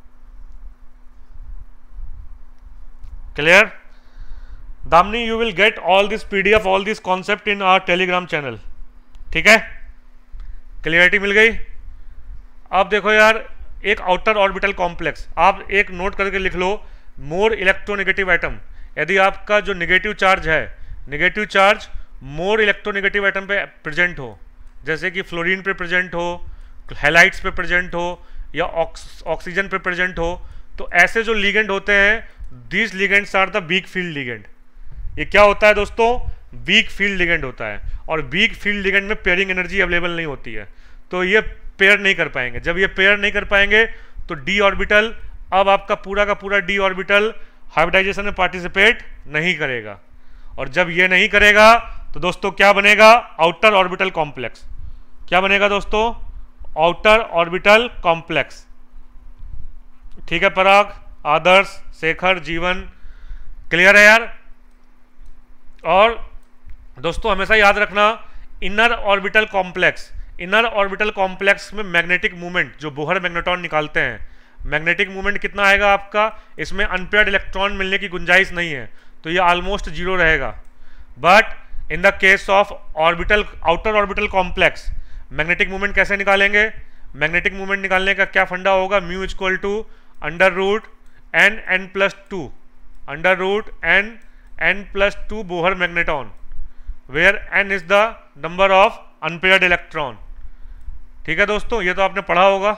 clear Damini, you will get all this PDF, all this concept in our Telegram channel, ठीक है, clarity मिल गई। अब देखो यार, एक आउटर ऑर्बिटल कॉम्प्लेक्स, आप एक नोट करके लिख लो, मोर इलेक्ट्रोनेगेटिव एटम, यदि आपका जो नेगेटिव चार्ज है, negative charge more electronegative atom पे प्रेजेंट हो, जैसे कि फ्लोरीन पे प्रेजेंट हो, हैलाइड्स पे प्रेजेंट हो, या ऑक्सीजन पे प्रेजेंट हो, तो ऐसे जो लिगेंड होते हैं, these ligands are the weak field ligand. ये क्या होता है दोस्तों, वीक फील्ड लिगेंड होता है, और वीक फील्ड लिगेंड में पेयरिंग एनर्जी अवेलेबल नहीं होती है, तो ये पेयर नहीं कर पाएंगे। जब ये पेयर नहीं कर पाएंगे तो डी ऑर्बिटल, अब आपका पूरा का पूरा डी ऑर्बिटल हाइब्रिडाइजेशन में पार्टिसिपेट नहीं करेगा, और जब ये नहीं करेगा तो दोस्तों क्या बनेगा, आउटर ऑर्बिटल कॉम्प्लेक्स। क्या बनेगा दोस्तों, आउटर ऑर्बिटल कॉम्प्लेक्स, ठीक है। पराग, आदर्श, शेखर, जीवन, क्लियर है यार। और दोस्तों हमेशा याद रखना, inner orbital complex, inner orbital complex में मैग्नेटिक मूवमेंट, जो बोहर मैग्नेट्रॉन निकालते हैं, मैग्नेटिक मूवमेंट कितना आएगा आपका, इसमें अनपेयर्ड इलेक्ट्रॉन मिलने की गुंजाइश नहीं है, तो ये ऑलमोस्ट जीरो रहेगा। But in the case of orbital, outer orbital complex, magnetic movement कैसे निकालेंगे, मैग्नेटिक मूवमेंट निकालने का क्या फंडा होगा, mu equal to under root N N plus two, under root N N plus two Bohr magnetron, where N is the number of unpaired electron, ठीक है दोस्तों, ये तो आपने पढ़ा होगा,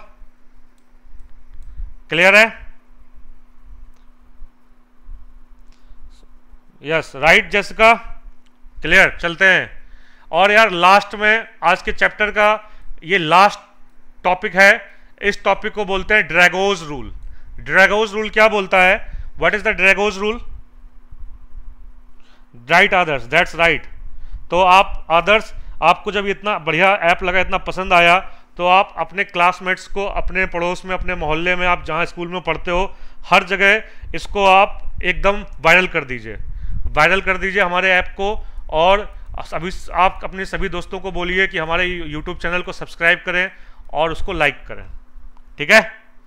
क्लियर है। यस राइट जैसिका, क्लियर, चलते हैं। और यार लास्ट में आज के चैप्टर का ये लास्ट टॉपिक है, इस टॉपिक को बोलते हैं ड्रैगोज रूल। ड्रैगोज रूल क्या बोलता है, what is the Drago's rule, right Adarsh, that's right. तो आप आदर्श, आपको जब इतना बढ़िया ऐप लगा, इतना पसंद आया, तो आप अपने क्लासमेट्स को, अपने पड़ोस में, अपने मोहल्ले में, आप जहाँ स्कूल में पढ़ते हो, हर जगह इसको आप एकदम वायरल कर दीजिए, वायरल कर दीजिए हमारे ऐप को। और अभी आप अपने सभी दोस्तों को बोलिए कि हमारे यूट्यूब चैनल को सब्सक्राइब करें और उसको लाइक करें, ठीक है,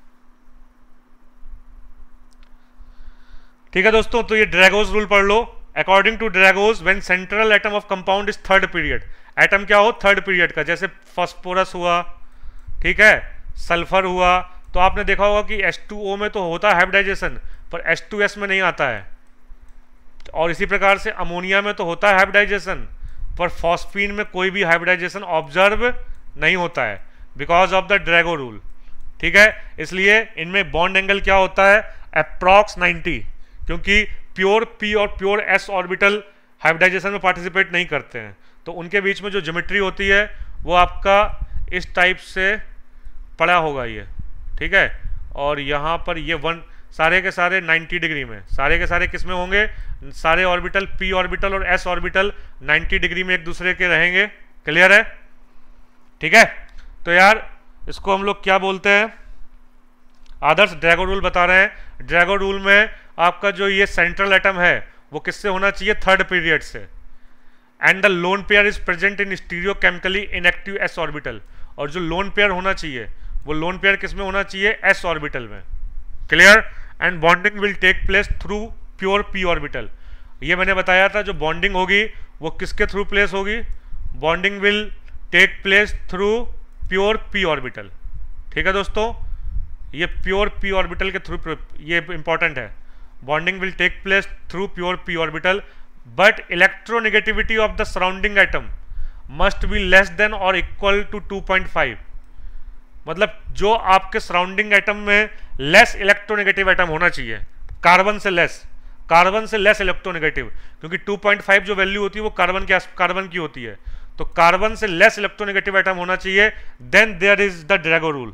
ठीक है दोस्तों। तो ये ड्रैगोज रूल पढ़ लो। According to Drago's, when central atom of compound is third period, atom क्या हो, थर्ड पीरियड का, जैसे फास्फोरस हुआ, ठीक है, सल्फर हुआ, तो आपने देखा होगा कि एच टू ओ में तो होता है हाइब्रिडाइजेशन, पर एच टू एस में नहीं आता है। और इसी प्रकार से अमोनिया में तो होता है हाइब्रिडाइजेशन, पर फॉस्फीन में कोई भी हाइब्रिडाइजेशन ऑब्जर्व नहीं होता है, because of the Drago rule, ठीक है। इसलिए इनमें बॉन्ड एंगल क्या होता है, अप्रॉक्स नाइन्टी, क्योंकि प्योर पी और प्योर एस ऑर्बिटल हाइब्रिडाइजेशन में पार्टिसिपेट नहीं करते हैं, तो उनके बीच में जो ज्योमेट्री होती है वो आपका इस टाइप से पड़ा होगा ये, ठीक है। और यहाँ पर ये वन, सारे के सारे नाइन्टी डिग्री में, सारे के सारे किस में होंगे, सारे ऑर्बिटल पी ऑर्बिटल और एस ऑर्बिटल नाइन्टी डिग्री में एक दूसरे के रहेंगे, क्लियर है, ठीक है। तो यार इसको हम लोग क्या बोलते हैं, आदर्श ड्रैगो रूल बता रहे हैं। ड्रैगो रूल में आपका जो ये सेंट्रल एटम है वो किससे होना चाहिए, थर्ड पीरियड से, and the lone pair is present in stereochemically inactive S orbital, और जो लोन पेयर होना चाहिए वो लोन पेयर किस में होना चाहिए, एस ऑर्बिटल में, clear. And bonding will take place through pure P orbital, ये मैंने बताया था, जो बॉन्डिंग होगी वो किसके थ्रू प्लेस होगी, bonding will take place through pure P orbital. ठीक है दोस्तों, ये प्योर पी ऑर्बिटल के थ्रू, ये इंपॉर्टेंट है। Bonding will take place through pure P orbital but electronegativity of the surrounding atom must be less than और equal to to point five. मतलब जो आपके सराउंडिंग एटम में लेस इलेक्ट्रोनेगेटिव एटम होना चाहिए, कार्बन से लेस, कार्बन से less electronegative, क्योंकि टू पॉइंट फाइव जो वैल्यू होती है वो कार्बन के कार्बन की होती है, तो कार्बन से लेस इलेक्ट्रोनेगेटिव एटम होना चाहिए, then there is the Drago rule.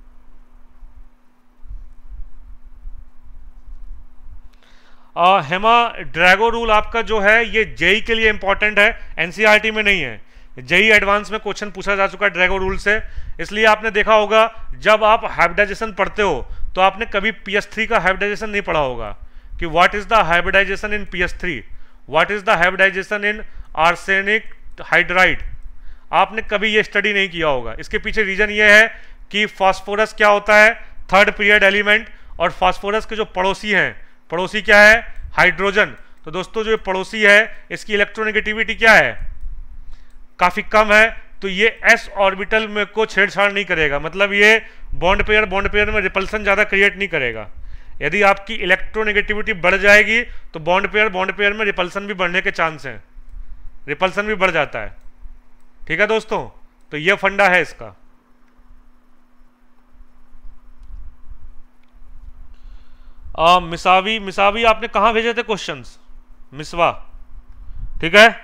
Hema, Drago rule आपका जो है ये जेई के लिए इंपॉर्टेंट है, एनसीईआरटी में नहीं है। जेई एडवांस में क्वेश्चन पूछा जा चुका है ड्रैगो रूल से, इसलिए आपने देखा होगा जब आप हाइब्रिडाइजेशन पढ़ते हो तो आपने कभी पी एस थ्री का हाइब्रिडाइजेशन नहीं पढ़ा होगा कि what is the hybridization in P S three, what is the hybridization in arsenic hydride, आपने कभी ये स्टडी नहीं किया होगा। इसके पीछे रीजन ये है कि फास्फोरस क्या होता है, थर्ड पीरियड एलिमेंट, और फास्फोरस के जो पड़ोसी हैं, पड़ोसी क्या है, हाइड्रोजन। तो दोस्तों जो पड़ोसी है इसकी इलेक्ट्रोनेगेटिविटी क्या है, काफी कम है, तो ये एस ऑर्बिटल में को छेड़छाड़ नहीं करेगा, मतलब ये बॉन्ड पेयर बॉन्ड पेयर में रिपल्सन ज्यादा क्रिएट नहीं करेगा। यदि आपकी इलेक्ट्रोनेगेटिविटी बढ़ जाएगी तो बॉन्ड पेयर बॉन्ड पेयर में रिपल्सन भी बढ़ने के चांस हैं, रिपल्सन भी बढ़ जाता है। ठीक है दोस्तों, तो ये फंडा है इसका। आ, मिसावी मिसावी आपने कहां भेजे थे क्वेश्चंस, मिसवा, ठीक है,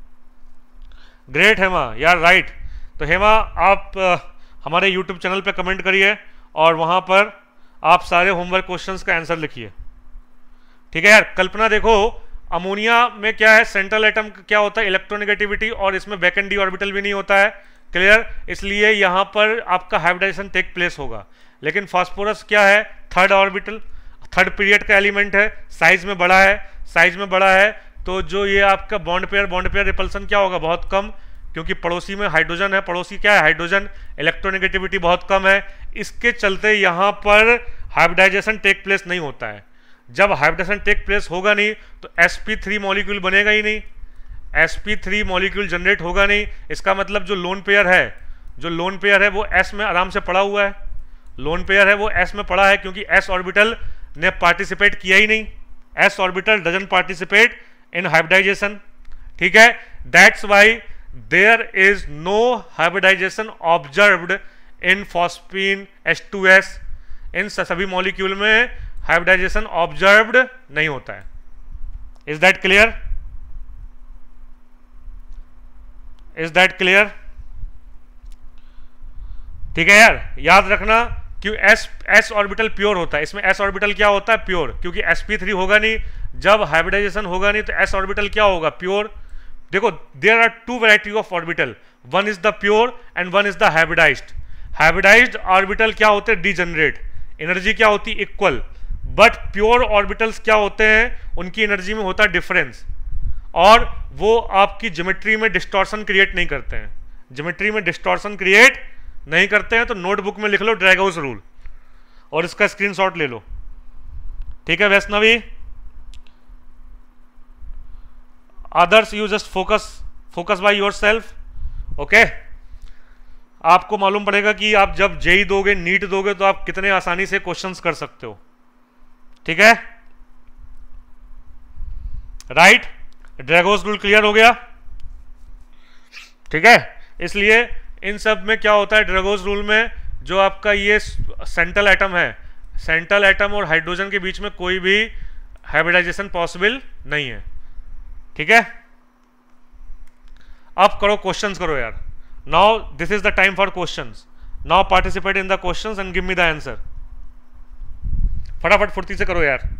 ग्रेट हेमा यार, राइट। तो हेमा आप आ, हमारे यूट्यूब चैनल पे कमेंट करिए और वहां पर आप सारे होमवर्क क्वेश्चंस का आंसर लिखिए। ठीक है यार, कल्पना देखो अमोनिया में क्या है, सेंट्रल एटम क्या होता है, इलेक्ट्रोनेगेटिविटी, और इसमें वैकेंट डी ऑर्बिटल भी नहीं होता है, क्लियर, इसलिए यहां पर आपका हाइब्रिडाइजेशन टेक प्लेस होगा। लेकिन फास्फोरस क्या है, थर्ड ऑर्बिटल, थर्ड पीरियड का एलिमेंट है, साइज में बड़ा है, साइज में बड़ा है, तो जो ये आपका bond pair bond pair repulsion क्या होगा, बहुत कम, क्योंकि पड़ोसी में हाइड्रोजन है, पड़ोसी क्या है, हाइड्रोजन, इलेक्ट्रोनेगेटिविटी बहुत कम है, इसके चलते यहां पर हाइब्रिडाइजेशन टेक प्लेस नहीं होता है। जब हाइब्रिडाइजेशन टेक प्लेस होगा नहीं तो एस पी थ्री मॉलिक्यूल बनेगा ही नहीं, S P three molecule generate होगा नहीं। इसका मतलब जो लोन पेयर है, जो लोन पेयर है वो एस में आराम से पड़ा हुआ है, लोन पेयर है वो एस में पड़ा है, क्योंकि एस ऑर्बिटल ने पार्टिसिपेट किया ही नहीं, S orbital doesn't participate in hybridization. ठीक है, that's why there is no hybridization observed in phosphine H two S, इन सभी मॉलिक्यूल में हाइब्रिडाइजेशन ऑब्जर्व्ड नहीं होता है। Is that clear, is that clear? ठीक है यार, याद रखना कि एस एस ऑर्बिटल प्योर होता है, इसमें एस ऑर्बिटल क्या होता है, प्योर, क्योंकि एस पी थ्री होगा नहीं, जब हाइब्रिडाइजेशन होगा नहीं तो एस ऑर्बिटल क्या होगा, प्योर। देखो there are two variety of orbital, one is the pure and one is the hybridized. Hybridized orbital क्या होते हैं, डीजनरेट, एनर्जी क्या होती है, इक्वल, बट प्योर ऑर्बिटल्स क्या होते हैं, उनकी एनर्जी में होता है डिफरेंस, और वो आपकी ज्योमेट्री में डिस्टॉर्शन क्रिएट नहीं करते हैं, ज्योमेट्री में डिस्टॉर्शन क्रिएट नहीं करते हैं। तो नोटबुक में लिख लो ड्रैगोस रूल और इसका स्क्रीनशॉट ले लो। ठीक है Vaishnavi, others you just focus focus by yourself. Okay, आपको मालूम पड़ेगा कि आप जब जेई दोगे, नीट दोगे, तो आप कितने आसानी से क्वेश्चंस कर सकते हो। ठीक है, राइट, ड्रैगोस रूल क्लियर हो गया। ठीक है, इसलिए इन सब में क्या होता है, ड्रैगोस रूल में जो आपका ये सेंट्रल एटम है, सेंट्रल एटम और हाइड्रोजन के बीच में कोई भी हाइब्रिडाइजेशन पॉसिबल नहीं है। ठीक है, अब करो क्वेश्चंस करो यार। Now this is the time for questions, now participate in the questions and give me the answer. फटाफट फुर्ती से करो यार।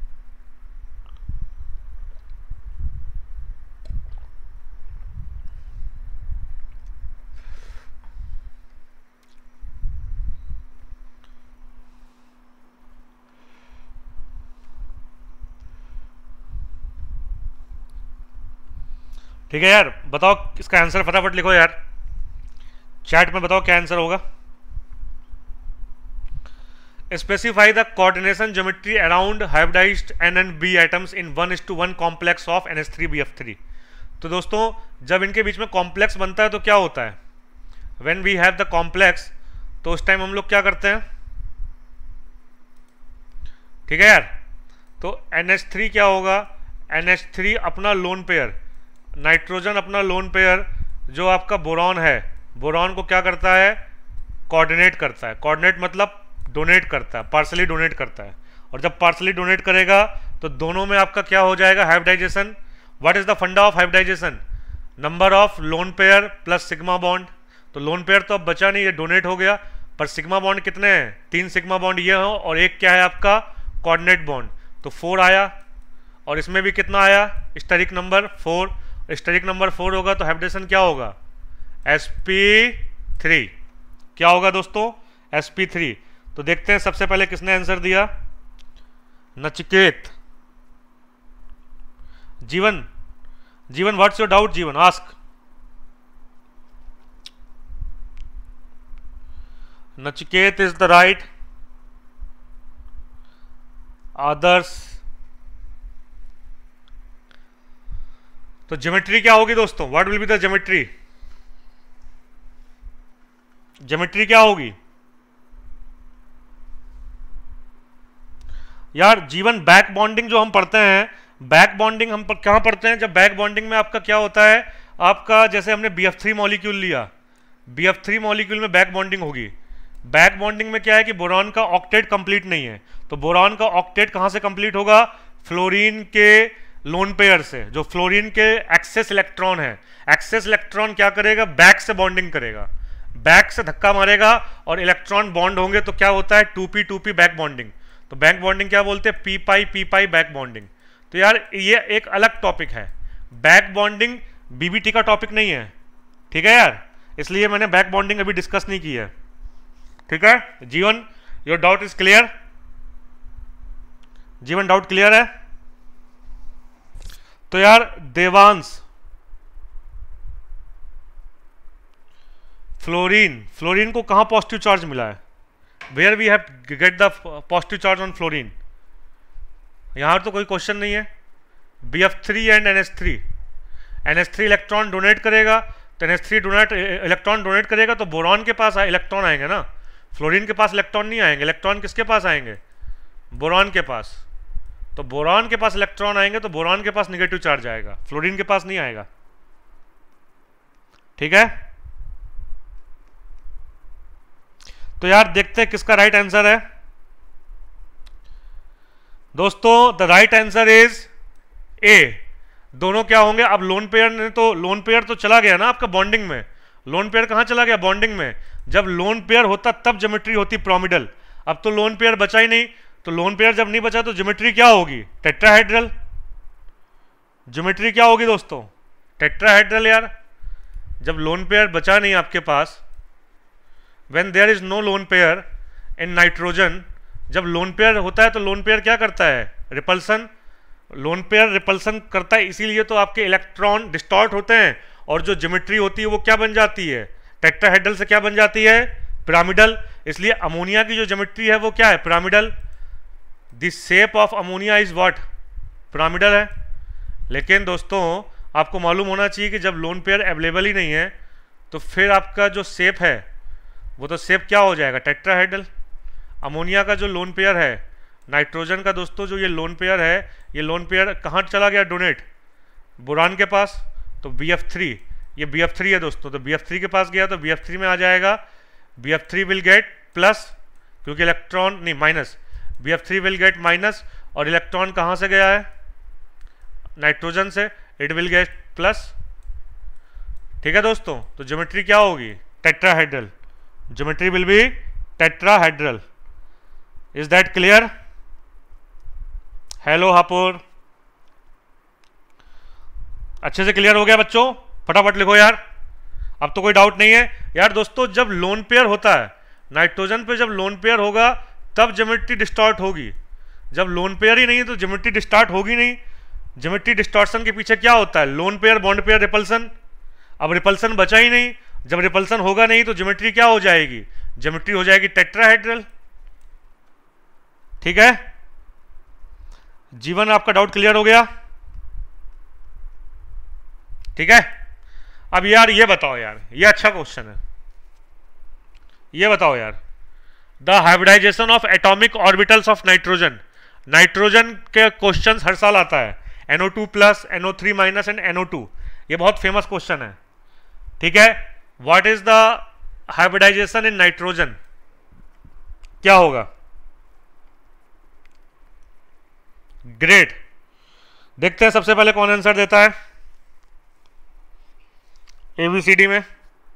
ठीक है यार, बताओ इसका आंसर, फटाफट लिखो यार, चैट में बताओ क्या आंसर होगा। Specify the coordination geometry around hybridized N N B atoms in one is to one complex of N S three B F three. तो दोस्तों जब इनके बीच में कॉम्प्लेक्स बनता है तो क्या होता है, when we have the complex, तो उस टाइम हम लोग क्या करते हैं, ठीक है यार। तो एन एच थ्री क्या होगा, एन एच थ्री अपना लोन पेयर, नाइट्रोजन अपना लोन पेयर जो आपका बोरॉन है, बोरॉन को क्या करता है, कोऑर्डिनेट करता है। कोऑर्डिनेट मतलब डोनेट करता है, पार्सली डोनेट करता है। और जब पार्सली डोनेट करेगा तो दोनों में आपका क्या हो जाएगा, hybridization. What is the funda of hybridization, number of lone pair plus sigma bond. तो लोन पेयर तो अब बचा नहीं, ये डोनेट हो गया, पर सिग्मा बॉन्ड कितने हैं, तीन सिग्मा बॉन्ड ये हो, और एक क्या है आपका कोऑर्डिनेट बॉन्ड, तो फोर आया। और इसमें भी कितना आया, steric number four. Steric number four होगा तो हाइब्रिडेशन क्या होगा, एस पी थ्री। क्या होगा दोस्तों, एस पी थ्री। तो देखते हैं सबसे पहले किसने आंसर दिया, Nachiket. Jeevan, Jeevan what's your doubt, Jeevan ask. Nachiket is the right, Adarsh. तो ज्योमेट्री क्या होगी दोस्तों, what will be the geometry, geometry क्या होगी यार। जीवन बैक बॉन्डिंग जो हम पढ़ते हैं, बैक बॉन्डिंग हम कहां पढ़ते हैं, जब बैक बॉन्डिंग में आपका क्या होता है, आपका जैसे हमने बी एफ थ्री मॉलिक्यूल लिया, बी एफ थ्री मॉलिक्यूल में बैक बॉन्डिंग होगी। बैक बॉन्डिंग में क्या है कि बोरॉन का ऑक्टेट कंप्लीट नहीं है, तो बोरॉन का ऑक्टेट कहां से कंप्लीट होगा, फ्लोरीन के लोन पेयर से। जो फ्लोरीन के एक्सेस इलेक्ट्रॉन है, एक्सेस इलेक्ट्रॉन क्या करेगा, बैक से बॉन्डिंग करेगा, बैक से धक्का मारेगा और इलेक्ट्रॉन बॉन्ड होंगे, तो क्या होता है two P two P back bonding. तो बैक बॉन्डिंग क्या बोलते हैं, P pi P pi back bonding. तो यार ये एक अलग टॉपिक है, बैक बॉन्डिंग बीबीटी का टॉपिक नहीं है, ठीक है यार, इसलिए मैंने बैक बॉन्डिंग अभी डिस्कस नहीं की है, ठीक है। Jeevan your doubt is clear, Jeevan doubt clear है। तो यार देवांश, फ्लोरीन, फ्लोरीन को कहां पॉजिटिव चार्ज मिला है, where we have get the positive charge on fluorine, यहां तो कोई क्वेश्चन नहीं है। B F three and N H three, N H three electron donate करेगा, तो N H three donate electron donate करेगा तो बोरॉन के पास इलेक्ट्रॉन आएंगे ना, फ्लोरीन के पास इलेक्ट्रॉन नहीं आएंगे। इलेक्ट्रॉन किसके पास आएंगे, बोरॉन के पास। तो बोरॉन के पास इलेक्ट्रॉन आएंगे तो बोरॉन के पास नेगेटिव चार्ज आएगा, फ्लोरीन के पास नहीं आएगा, ठीक है। तो यार देखते हैं किसका राइट आंसर है दोस्तों। The right answer is A. दोनों क्या होंगे, अब लोन पेयर ने तो, लोन पेयर तो चला गया ना आपका बॉन्डिंग में, लोन पेयर कहां चला गया, बॉन्डिंग में। जब लोन पेयर होता तब ज्योमेट्री होती पिरामिडल, अब तो लोन पेयर बचा ही नहीं, तो लोन पेयर जब नहीं बचा तो ज्योमेट्री क्या होगी, टेट्राहेड्रल। ज्योमेट्री क्या होगी दोस्तों, टेट्राहेड्रल यार। जब लोन पेयर बचा नहीं आपके पास, when there is no lone pair in nitrogen, जब लोन पेयर होता है तो लोन पेयर क्या करता है, रिपल्सन। लोन पेयर रिपल्सन करता है, इसीलिए तो आपके इलेक्ट्रॉन डिस्टॉर्ट होते हैं, और जो ज्योमेट्री होती है वो क्या बन जाती है, टेट्राहेड्रल से क्या बन जाती है, पिरामिडल। इसलिए अमोनिया की जो ज्योमेट्री है वो क्या है, pyramidal. The shape of ammonia is what, pyramidal है। लेकिन दोस्तों आपको मालूम होना चाहिए कि जब लोन पेयर अवेलेबल ही नहीं है तो फिर आपका जो शेप है वो तो शेप क्या हो जाएगा, टेट्राहेड्रल। अमोनिया का जो लोन पेयर है, नाइट्रोजन का दोस्तों जो ये लोन पेयर है, ये लोन पेयर कहाँ चला गया, डोनेट, बोरान के पास। तो बी एफ थ्री, ये बी एफ थ्री है दोस्तों, तो बी एफ थ्री के पास गया तो बी एफ थ्री में आ जाएगा, B F three will get plus, क्योंकि इलेक्ट्रॉन नहीं minus, B F three will get minus, और इलेक्ट्रॉन कहाँ से गया है, नाइट्रोजन से, इट विल गेट प्लस, ठीक है दोस्तों। तो ज्योमेट्री क्या होगी, tetrahedral, geometry will be tetrahedral. Is that clear, hello Hapur, अच्छे से क्लियर हो गया बच्चों, फटाफट लिखो यार, अब तो कोई डाउट नहीं है यार। दोस्तों जब लोन पेयर होता है नाइट्रोजन पे, जब लोन पेयर होगा तब ज्योमेट्री डिस्टॉर्ट होगी, जब लोन पेयर ही नहीं है तो ज्योमेट्री डिस्टॉर्ट होगी नहीं। ज्योमेट्री डिस्टॉर्शन के पीछे क्या होता है, lone pair bond pair repulsion. अब रिपल्सन बचा ही नहीं, जब रिपल्सन होगा नहीं तो ज्योमेट्री क्या हो जाएगी, ज्योमेट्री हो जाएगी टेट्राहेड्रल, ठीक है। जीवन आपका डाउट क्लियर हो गया, ठीक है। अब यार ये बताओ यार, ये अच्छा क्वेश्चन है, ये बताओ यार, the hybridization of atomic orbitals of nitrogen. Nitrogen के क्वेश्चंस हर साल आता है, N O two plus, N O three minus and N O two, ये बहुत फेमस क्वेश्चन है, ठीक है। What is the hybridization in nitrogen, क्या होगा? ग्रेट, देखते हैं सबसे पहले कौन आंसर देता है एबीसीडी में।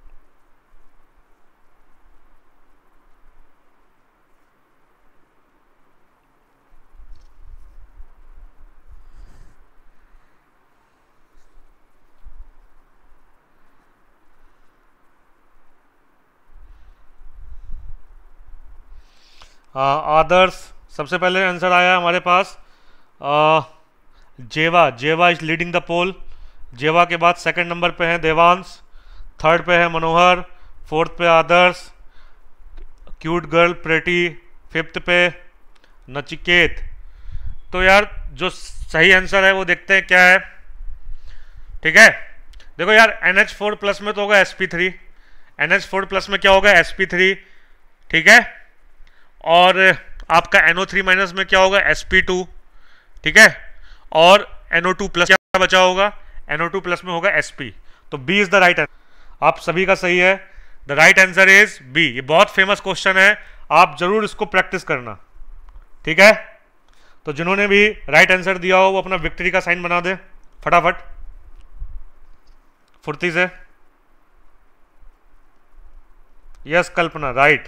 आदर्श, सबसे पहले आंसर आया हमारे पास आ, जेवा, जेवा इज लीडिंग द पोल। जेवा के बाद सेकंड नंबर पे है देवांश, थर्ड पे है मनोहर, फोर्थ पे Adarsh, cute girl pretty, fifth पे नचिकेत। तो यार जो सही आंसर है वो देखते हैं क्या है, ठीक है। देखो यार एन एच फोर प्लस में तो होगा S P three, N H four plus में क्या होगा एस पी थ्री, ठीक है। और आपका एन ओ थ्री माइनस में क्या होगा एस पी टू, ठीक है। और एन ओ टू प्लस क्या बचा होगा, एन ओ टू प्लस में होगा एस पी। तो B is the right answer, आप सभी का सही है, the right answer is B. ये बहुत फेमस क्वेश्चन है, आप जरूर इसको प्रैक्टिस करना, ठीक है। तो जिन्होंने भी राइट आंसर दिया हो वो अपना विक्ट्री का साइन बना दे फटाफट फुर्ती से। Yes Kalpana right,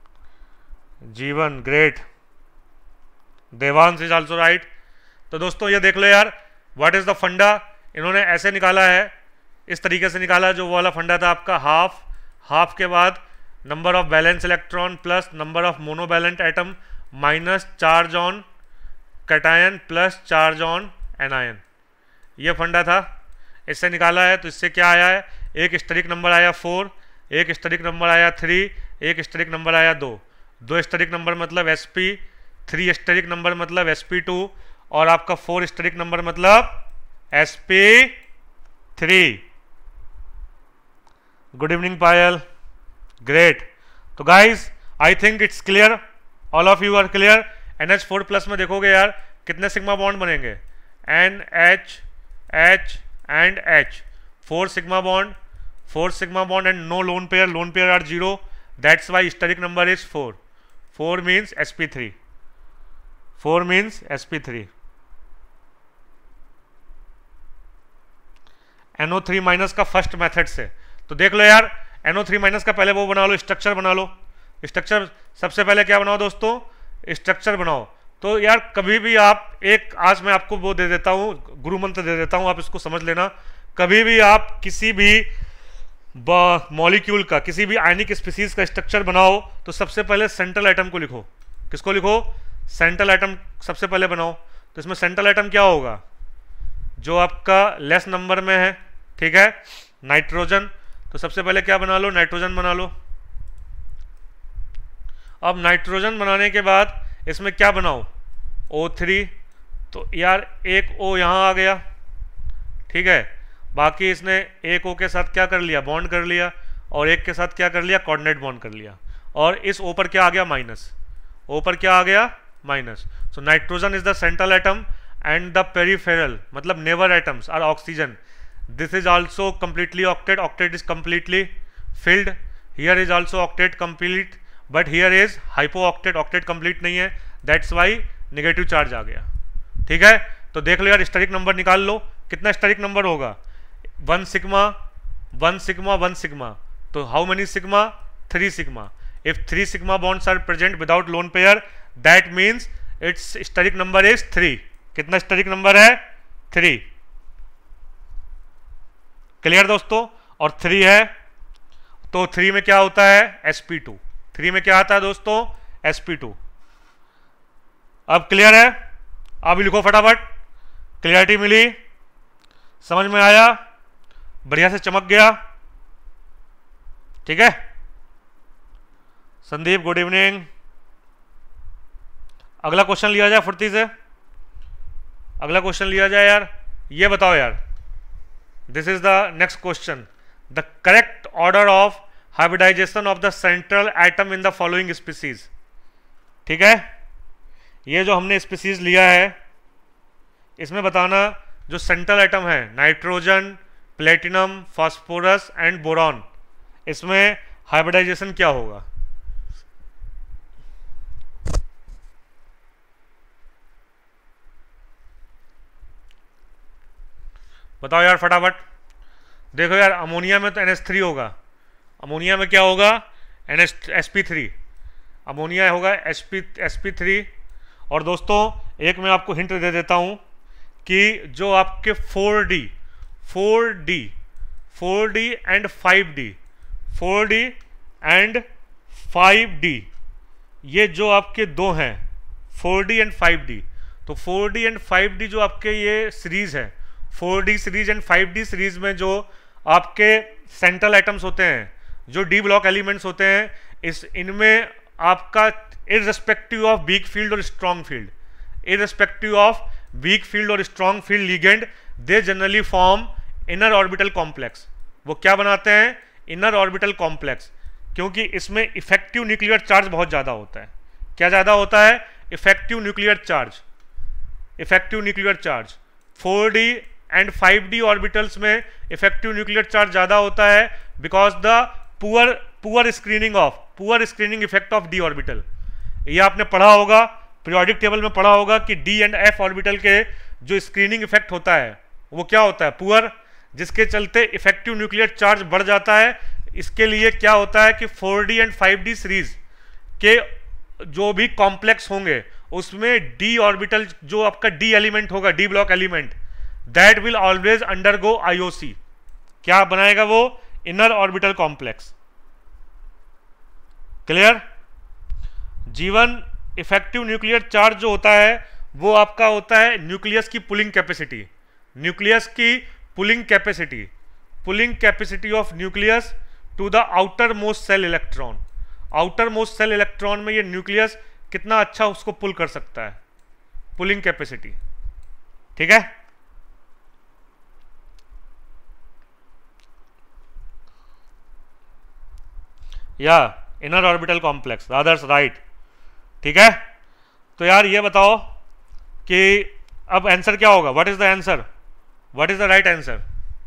Jeevan great, Devansh is also right. तो दोस्तों ये देख लो यार, व्हाट इज द फंडा, इन्होंने ऐसे निकाला है, इस तरीके से निकाला, जो वाला फंडा था आपका हाफ, हाफ के बाद number of valence electron plus number of monovalent atom minus charge on cation plus charge on anion, ये फंडा था, इससे निकाला है। तो इससे क्या आया है, एक स्टेरिक नंबर आया फोर, एक स्टेरिक नंबर आया थ्री, एक स्टेरिक नंबर आया दो, दो स्टेरिक नंबर मतलब S P, three steric number मतलब एस पी टू, और आपका फोर स्टेरिक नंबर मतलब S P three. Good evening Payal, great. तो guys I think it's clear, all of you are clear. N H four plus में देखोगे यार कितने sigma bond बनेंगे, N H H and H, four sigma bond, four sigma bond and no lone pair, lone pair are zero, that's why steric number is four, four means S P three, four means S P three. N O three minus का first method से, तो देख लो यार N O three minus का पहले वो बना लो, स्ट्रक्चर बना लो। स्ट्रक्चर सबसे पहले क्या बनाओ दोस्तों, स्ट्रक्चर बनाओ। तो यार कभी भी आप एक, आज मैं आपको वो दे देता हूँ, गुरु मंत्र दे देता हूँ, आप इसको समझ लेना। कभी भी आप किसी भी मॉलिक्यूल का, किसी भी आयनिक स्पीसीज का स्ट्रक्चर बनाओ तो सबसे पहले सेंट्रल एटम को लिखो। किसको लिखो, सेंट्रल एटम सबसे पहले बनाओ। तो इसमें सेंट्रल एटम क्या होगा, जो आपका लेस नंबर में है, ठीक है, नाइट्रोजन। तो सबसे पहले क्या बना लो, नाइट्रोजन बना लो। अब नाइट्रोजन बनाने के बाद इसमें क्या बनाओ, ओ थ्री, तो यार एक O यहाँ आ गया, ठीक है। बाकी इसने एक O के साथ क्या कर लिया, बॉन्ड कर लिया, और एक के साथ क्या कर लिया, कोऑर्डिनेट बॉन्ड कर लिया, और इस O पर क्या आ गया, माइनस, O पर क्या आ गया, minus. So nitrogen is the central atom and the peripheral मतलब neighbour atoms are oxygen. This is also completely octet, octet is completely filled, here is also octet complete, but here is hypo octet, octet complete नहीं है, that's why negative charge आ गया, ठीक है। तो देख लो यार स्टेरिक नंबर निकाल लो, कितना स्टेरिक नंबर होगा, one sigma, one sigma, one sigma. तो how many sigma, three sigma. If three sigma bonds are present without lone pair, that means it's steric number is three. कितना steric number है, three. Clear दोस्तों, और three है तो three में क्या होता है, एस पी टू। थ्री में क्या आता है दोस्तों, एस पी टू। अब क्लियर है, अब लिखो फटाफट, क्लियरिटी मिली, समझ में आया, बढ़िया से चमक गया, ठीक है। Sandeep good evening. अगला क्वेश्चन लिया जाए फुर्ती से, अगला क्वेश्चन लिया जाए यार। ये बताओ यार, this is the next question, the correct order of hybridization of the central atom in the following species. ठीक है, ये जो हमने स्पीसीज लिया है इसमें बताना जो सेंट्रल एटम है nitrogen, platinum, phosphorus and boron, इसमें हाइब्रिडाइजेशन क्या होगा। बताओ यार फटाफट। देखो यार, अमोनिया में तो एन एच थ्री होगा, अमोनिया में क्या होगा, N H S P three, ammonia होगा S P S P three. और दोस्तों एक मैं आपको हिंट दे देता हूं कि जो आपके four D four D four D and five D four D and five D ये जो आपके दो हैं four D and five D, तो four D and five D जो आपके ये सीरीज है, four D series and five D series में जो आपके सेंट्रल एटम्स होते हैं, जो डी ब्लॉक एलिमेंट्स होते हैं, इस इनमें आपका इररिस्पेक्टिव ऑफ वीक फील्ड और strong field, irrespective of weak field और strong field ligand, they generally form inner orbital complex. वो क्या बनाते हैं, इनर ऑर्बिटल कॉम्प्लेक्स, क्योंकि इसमें इफेक्टिव न्यूक्लियर चार्ज बहुत ज़्यादा होता है। क्या ज़्यादा होता है, effective nuclear charge, effective nuclear charge. Four D and five D orbitals में इफेक्टिव न्यूक्लियर चार्ज ज़्यादा होता है because the poor poor screening of poor screening effect of D orbital. ये आपने पढ़ा होगा, पीरियोडिक टेबल में पढ़ा होगा कि डी एंड एफ ऑर्बिटल के जो स्क्रीनिंग इफेक्ट होता है वो क्या होता है, पुअर, जिसके चलते इफेक्टिव न्यूक्लियर चार्ज बढ़ जाता है। इसके लिए क्या होता है कि four D and five D series के जो भी कॉम्प्लेक्स होंगे उसमें डी ऑर्बिटल जो आपका डी एलिमेंट होगा, D block element, that will always undergo IOC. क्या बनाएगा वो, inner orbital complex. Clear. Jeevan effective nuclear charge जो होता है वो आपका होता है न्यूक्लियस की पुलिंग कैपेसिटी, न्यूक्लियस की pulling capacity, pulling capacity of nucleus to the outermost shell electron. Outermost shell electron में ये न्यूक्लियस कितना अच्छा उसको पुल कर सकता है, पुलिंग कैपेसिटी। ठीक है, या inner orbital complex, others right. ठीक है, तो यार ये बताओ कि अब आंसर क्या होगा, what is the answer, what is the right answer.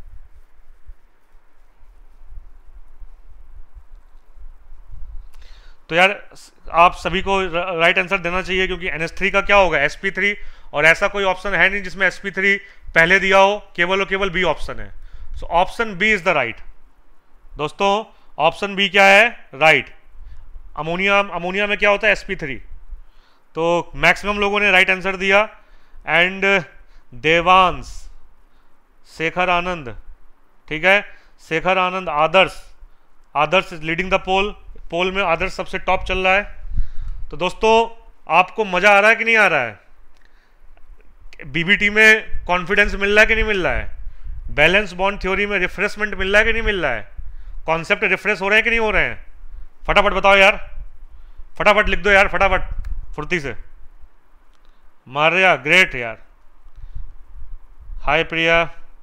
तो यार आप सभी को राइट आंसर देना चाहिए क्योंकि एन एच थ्री का क्या होगा, एस पी थ्री, और ऐसा कोई ऑप्शन है नहीं जिसमें एस पी थ्री पहले दिया हो, केवल और केवल बी ऑप्शन है। So option B is the right. दोस्तों ऑप्शन बी क्या है, राइट। अमोनिया अमोनिया में क्या होता है, एस पी थ्री। तो मैक्सिमम लोगों ने राइट आंसर दिया। एंड देवांश, शेखर आनंद, ठीक है, Shekhar Anand, Adarsh, Adarsh is leading the poll, poll में आदर्श सबसे टॉप चल रहा है। तो दोस्तों आपको मजा आ रहा है कि नहीं आ रहा है, बीबीटी में कॉन्फिडेंस मिल रहा है कि नहीं मिल रहा है, बैलेंस बॉन्ड थ्योरी में रिफ्रेशमेंट मिल रहा है कि नहीं मिल रहा है, कॉन्सेप्ट रिफ्रेश हो रहे हैं कि नहीं हो रहे हैं, फटाफट बताओ यार, फटाफट लिख दो यार, फटाफट फुर्ती से। मारिया ग्रेट यार, हाय प्रिया,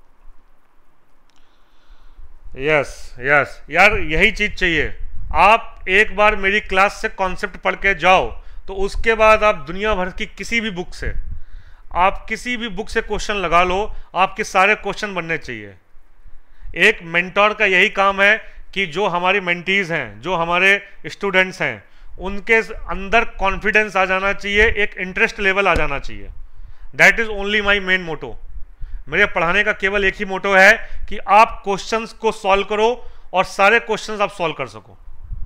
यस यस यार, यही चीज चाहिए। आप एक बार मेरी क्लास से कॉन्सेप्ट पढ़ के जाओ तो उसके बाद आप दुनिया भर की किसी भी बुक से, आप किसी भी बुक से क्वेश्चन लगा लो, आपके सारे क्वेश्चन बनने चाहिए। एक मेंटोर का यही काम है कि जो हमारी मेंटीज हैं, जो हमारे स्टूडेंट्स हैं, उनके अंदर कॉन्फिडेंस आ जाना चाहिए, एक इंटरेस्ट लेवल आ जाना चाहिए। That is only my main motto. मेरे पढ़ाने का केवल एक ही मोटो है कि आप क्वेश्चंस को सॉल्व करो और सारे क्वेश्चंस आप सॉल्व कर सको।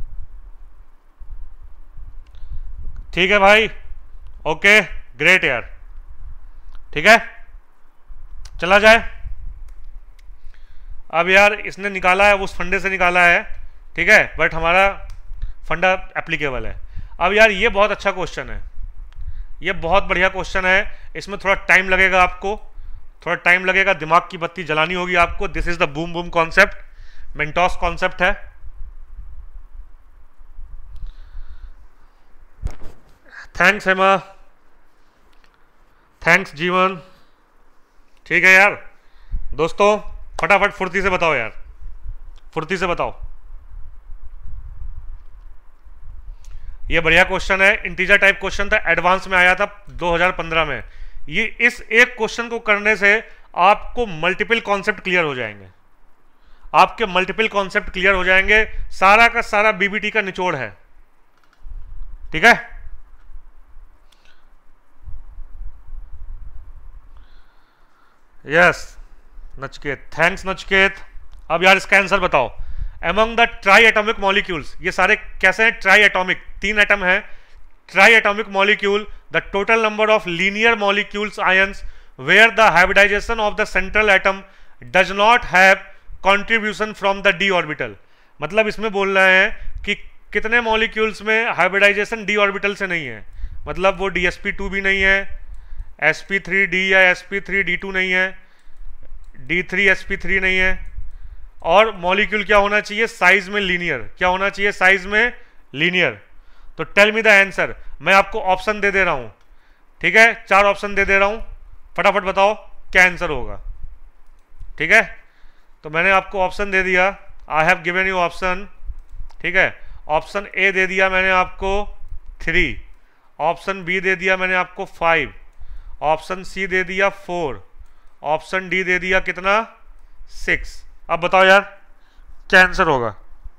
ठीक है भाई, ओके ग्रेट यार, ठीक है, चला जाए। अब यार इसने निकाला है, उस फंडे से निकाला है, ठीक है, बट हमारा फंडा एप्लीकेबल है। अब यार ये बहुत अच्छा क्वेश्चन है, ये बहुत बढ़िया क्वेश्चन है। इसमें थोड़ा टाइम लगेगा आपको, थोड़ा टाइम लगेगा, दिमाग की बत्ती जलानी होगी आपको। This is the boom boom concept, Mentos concept है। Thanks Hema, thanks Jeevan. ठीक है यार दोस्तों, फटाफट फुर्ती से बताओ यार, फुर्ती से बताओ। ये बढ़िया क्वेश्चन है, इंटीजर टाइप क्वेश्चन था, एडवांस में आया था दो हज़ार पंद्रह में। ये इस एक क्वेश्चन को करने से आपको मल्टीपल कॉन्सेप्ट क्लियर हो जाएंगे, आपके मल्टीपल कॉन्सेप्ट क्लियर हो जाएंगे। सारा का सारा बीबीटी का निचोड़ है, ठीक है। Yes Nachiket, thanks Nachiket. अब यार इसका आंसर बताओ। Among the triatomic molecules, ये सारे कैसे हैं? ट्राई एटॉमिक, तीन एटम है। Triatomic molecule, the total number of linear molecules ions where the hybridization of the central atom does not have contribution from the D orbital. मतलब इसमें बोल रहे हैं कि कितने मॉलिक्यूल्स में हाइब्रिडाइजेशन डी ऑर्बिटल से नहीं है, मतलब वो डी एस पी टू भी नहीं है, एस पी थ्री डी या S P three D two नहीं है, D three S P three नहीं है। और मॉलिक्यूल क्या होना चाहिए? साइज में लीनियर। क्या होना चाहिए? साइज में लीनियर। तो टेल मी द आंसर। मैं आपको ऑप्शन दे दे रहा हूं, ठीक है, चार ऑप्शन दे दे रहा हूं, फटाफट बताओ क्या आंसर होगा, ठीक है। तो मैंने आपको ऑप्शन दे दिया, I have given you option, ठीक है। ऑप्शन ए दे दिया मैंने आपको थ्री, ऑप्शन बी दे दिया मैंने आपको फाइव, ऑप्शन सी दे दिया फोर, ऑप्शन डी दे दिया कितना? सिक्स। अब बताओ यार क्या आंसर होगा,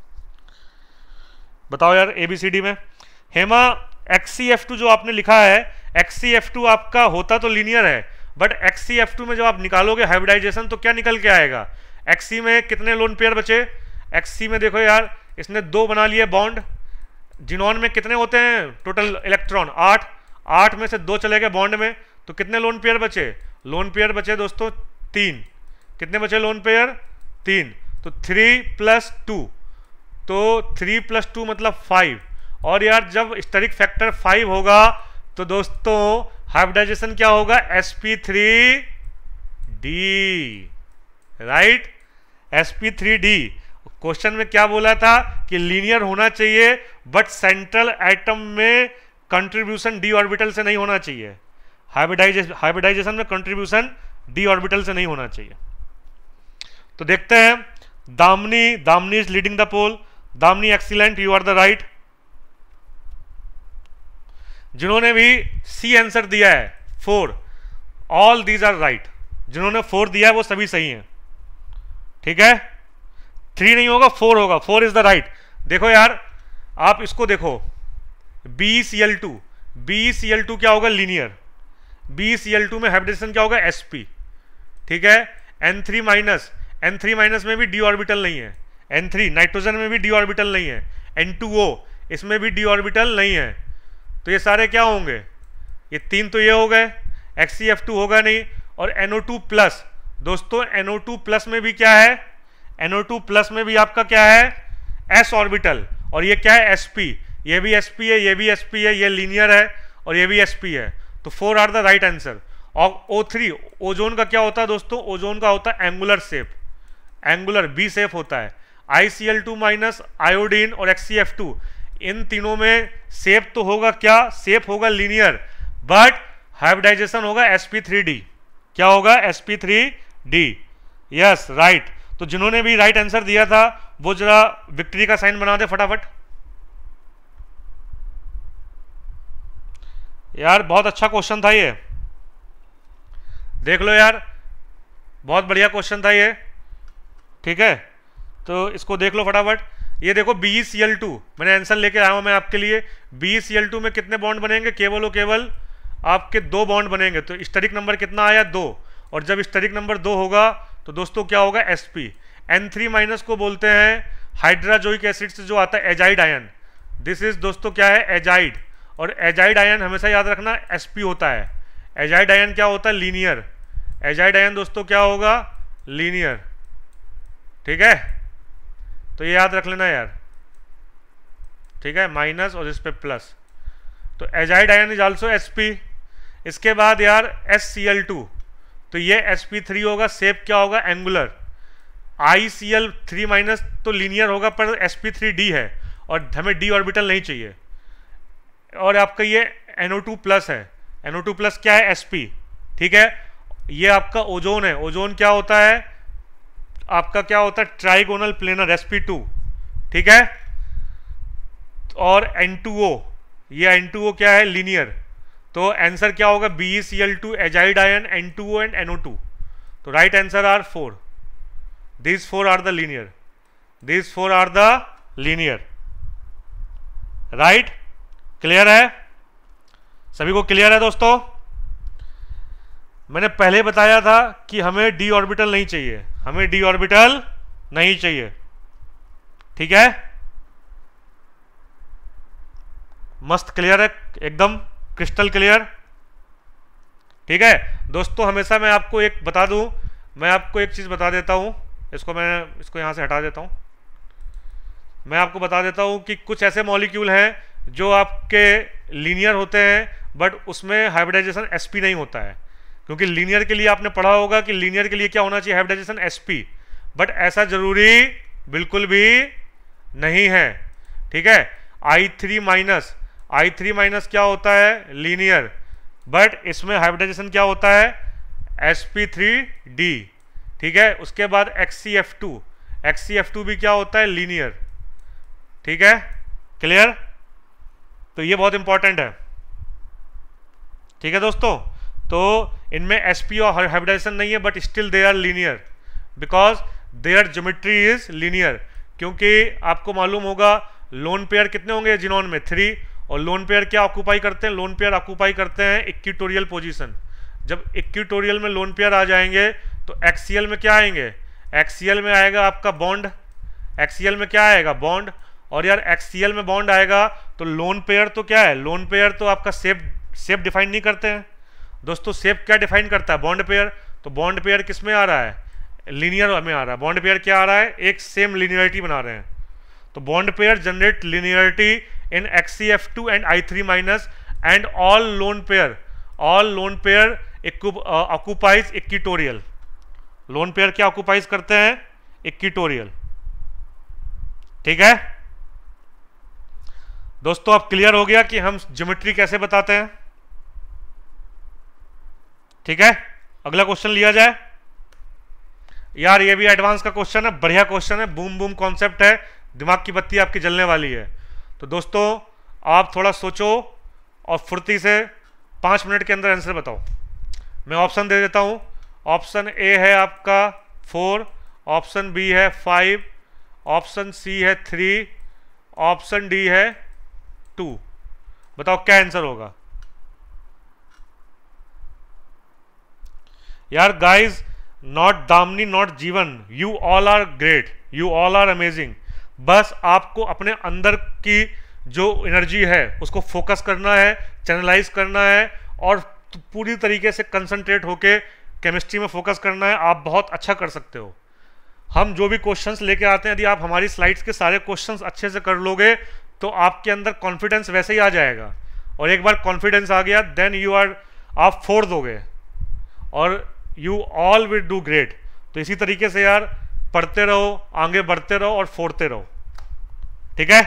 बताओ यार एबीसीडी में। Hema X C F two जो आपने लिखा है, एक्स सी एफ टू आपका होता तो लीनियर है, but X C F two में जब आप निकालोगे हाइब्रिडाइजेशन तो क्या निकल के आएगा? एक्स सी में कितने लोन पेयर बचे? एक्स सी में देखो यार, इसने दो बना लिए बॉन्ड। जिनॉन में कितने होते हैं टोटल इलेक्ट्रॉन? आठ। आठ में से दो चले गए बॉन्ड में, तो कितने लोन पेयर बचे? लोन पेयर बचे दोस्तों तीन। कितने बचे लोन पेयर? तीन। तो थ्री प्लस टू, तो थ्री प्लस टू मतलब फाइव। और यार जब स्टेरिक फैक्टर फाइव होगा तो दोस्तों हाइब्रिडाइजेशन क्या होगा? S P three D, right, S P three D. Question में क्या बोला था कि लीनियर होना चाहिए, बट सेंट्रल एटम में कंट्रीब्यूशन डी ऑर्बिटल से नहीं होना चाहिए। हाइब्रिडाइजेशन हाइब्रिडाइजेशन में कंट्रीब्यूशन डी ऑर्बिटल से नहीं होना चाहिए। तो देखते हैं, Damini Damini is leading the poll. Damini excellent, you are the right. जिन्होंने भी सी आंसर दिया है four, all these are right. जिन्होंने फोर दिया है वो सभी सही हैं, ठीक है। थ्री नहीं होगा, फोर होगा, फोर इज द राइट। देखो यार आप इसको देखो, B C L two, B C L two क्या होगा? Linear. B C L two में हाइब्रिडेशन क्या होगा? एस पी, ठीक है। N three minus, N three minus में भी डी ऑर्बिटल नहीं है। एन थ्री नाइट्रोजन में भी डी ऑर्बिटल नहीं है। एन टू ओ इसमें भी डी ऑर्बिटल नहीं है। तो ये सारे क्या होंगे? ये तीन तो ये हो गए, एक्स सी एफ टू होगा नहीं। और एन ओ टू प्लस, दोस्तों एन ओ टू प्लस में भी क्या है? एन ओ टू प्लस में भी आपका क्या है? S orbital. और ये क्या है? S P. ये भी एस पी है, ये भी एस पी है, ये लीनियर है और ये भी एस पी है। तो four are the right answer. और ओ थ्री, ओजोन का क्या होता है दोस्तों? ओजोन का होता है angular shape, angular B shape होता है। I C L two minus iodine और एक्स सी एफ टू, इन तीनों में शेप तो होगा क्या? शेप होगा लीनियर, बट हाइब्रिडाइजेशन होगा एस पी थ्री डी। क्या होगा? S P three D. Yes right. तो जिन्होंने भी राइट आंसर दिया था वो जरा विक्ट्री का साइन बना दे फटाफट। यार बहुत अच्छा क्वेश्चन था ये, देख लो यार, बहुत बढ़िया क्वेश्चन था ये, ठीक है। तो इसको देख लो फटाफट। ये देखो बी सी एल टू, मैंने आंसर लेके आया हूं मैं आपके लिए। बी सी एल टू में कितने बॉन्ड बनेंगे? केवल और केवल आपके दो बॉन्ड बनेंगे। तो स्टेरिक नंबर कितना आया? दो। और जब स्टेरिक नंबर दो होगा तो दोस्तों क्या होगा? S P. N three minus को बोलते हैं हाइड्राजोइक एसिड से जो आता है एजाइड आयन। दिस इज दोस्तों क्या है? एजाइड। और एजाइड आयन हमेशा याद रखना एस पी होता है। एजाइड आयन क्या होता है? लीनियर। एजाइड आयन दोस्तों क्या होगा? लीनियर, ठीक है। तो ये याद रख लेना यार, ठीक है, माइनस और इस पे प्लस। तो azide ion is also S P. इसके बाद यार एस सी एल टू, तो ये एस पी थ्री होगा, शेप क्या होगा? Angular. I C L three minus तो लीनियर होगा, पर एस पी थ्री डी है और हमें डी ऑर्बिटल नहीं चाहिए। और आपका ये एन ओ टू प्लस है, एन ओ टू प्लस क्या है? एस पी, ठीक है। ये आपका ओजोन है। ओजोन क्या होता है? आपका क्या होता है, trigonal planar S P two, ठीक है। और एन टू ओ, ये एन टू ओ क्या है, लीनियर। तो आंसर क्या होगा, B E C L two, azide ion, N two O and N O two. तो right answer are four, these four are the linear, these four are the linear, right. Clear है, सभी को clear है दोस्तों। मैंने पहले बताया था कि हमें डी ऑर्बिटल नहीं चाहिए, हमें डी ऑर्बिटल नहीं चाहिए, ठीक है। मस्त क्लियर है, एकदम क्रिस्टल क्लियर, ठीक है दोस्तों। हमेशा मैं आपको एक बता दूं, मैं आपको एक चीज बता देता हूं, इसको मैं इसको यहां से हटा देता हूं। मैं आपको बता देता हूं कि कुछ ऐसे मॉलिक्यूल हैं जो आपके लीनियर होते हैं, बट उसमें हाइब्रिडाइजेशन एसपी नहीं होता है, क्योंकि लीनियर के लिए आपने पढ़ा होगा कि लीनियर के लिए क्या होना चाहिए, हाइब्रिडाइजेशन एसपी, बट ऐसा जरूरी बिल्कुल भी नहीं है, ठीक है। I three minus, I three minus क्या होता है, लीनियर, बट इसमें हाइब्रिडाइजेशन क्या होता है, एस पी थ्री डी, ठीक है। उसके बाद X C F two, X C F two भी क्या होता है, लीनियर, ठीक है। क्लियर, तो ये बहुत इंपॉर्टेंट है, ठीक है दोस्तों। तो इनमें एसपी और हाइब्रिडाइजेशन नहीं है, but still they are linear because their geometry is linear. क्योंकि आपको मालूम होगा लोन पेयर कितने होंगे जिनॉन में, थ्री, और लोन पेयर क्या ऑक्यूपाई करते हैं, लोन पेयर ऑक्यूपाई करते हैं इक्विटोरियल पोजीशन। जब इक्विटोरियल में लोन पेयर आ जाएंगे तो एक्सियल में क्या आएंगे, एक्सियल में आएगा आपका बॉन्ड, एक्सियल में क्या आएगा, बॉन्ड। और यार एक्सियल में बॉन्ड आएगा तो लोन पेयर तो क्या है, लोन पेयर तो आपका शेप शेप डिफाइन नहीं करते हैं दोस्तों। शेप क्या डिफाइन करता है, बॉन्ड पेयर। तो बॉन्ड पेयर किस में आ रहा है, लीनियर में आ रहा है। बॉन्ड पेयर क्या आ रहा है, एक सेम लीनियरिटी बना रहे हैं। तो bond pair generate linearity in X C F two and I three minus and all lone pair, all lone pair uh, occupies equatorial. lone pair क्या occupies करते हैं, equatorial, ठीक है दोस्तों। अब क्लियर हो गया कि हम ज्योमेट्री कैसे बताते हैं, ठीक है। अगला क्वेश्चन लिया जाए। यार ये भी एडवांस का क्वेश्चन है, बढ़िया क्वेश्चन है, बूम बूम कॉन्सेप्ट है, दिमाग की बत्ती आपकी जलने वाली है। तो दोस्तों आप थोड़ा सोचो और फुर्ती से पाँच मिनट के अंदर आंसर बताओ। मैं ऑप्शन दे देता हूँ। ऑप्शन ए है आपका फोर, ऑप्शन बी है फाइव, ऑप्शन सी है थ्री, ऑप्शन डी है टू। बताओ क्या आंसर होगा यार। Guys, not Damini, not Jeevan, you all are great, you all are amazing. बस आपको अपने अंदर की जो एनर्जी है उसको फोकस करना है, चैनलाइज करना है और पूरी तरीके से कंसंट्रेट होके केमिस्ट्री में फोकस करना है। आप बहुत अच्छा कर सकते हो। हम जो भी क्वेश्चंस लेके आते हैं, यदि आप हमारी स्लाइड्स के सारे क्वेश्चंस अच्छे से कर लोगे तो आपके अंदर कॉन्फिडेंस वैसे ही आ जाएगा। और एक बार कॉन्फिडेंस आ गया देन यू आर, आप फोड़ दोगे और you all will do great. तो इसी तरीके से यार पढ़ते रहो, आगे बढ़ते रहो और फोड़ते रहो, ठीक है।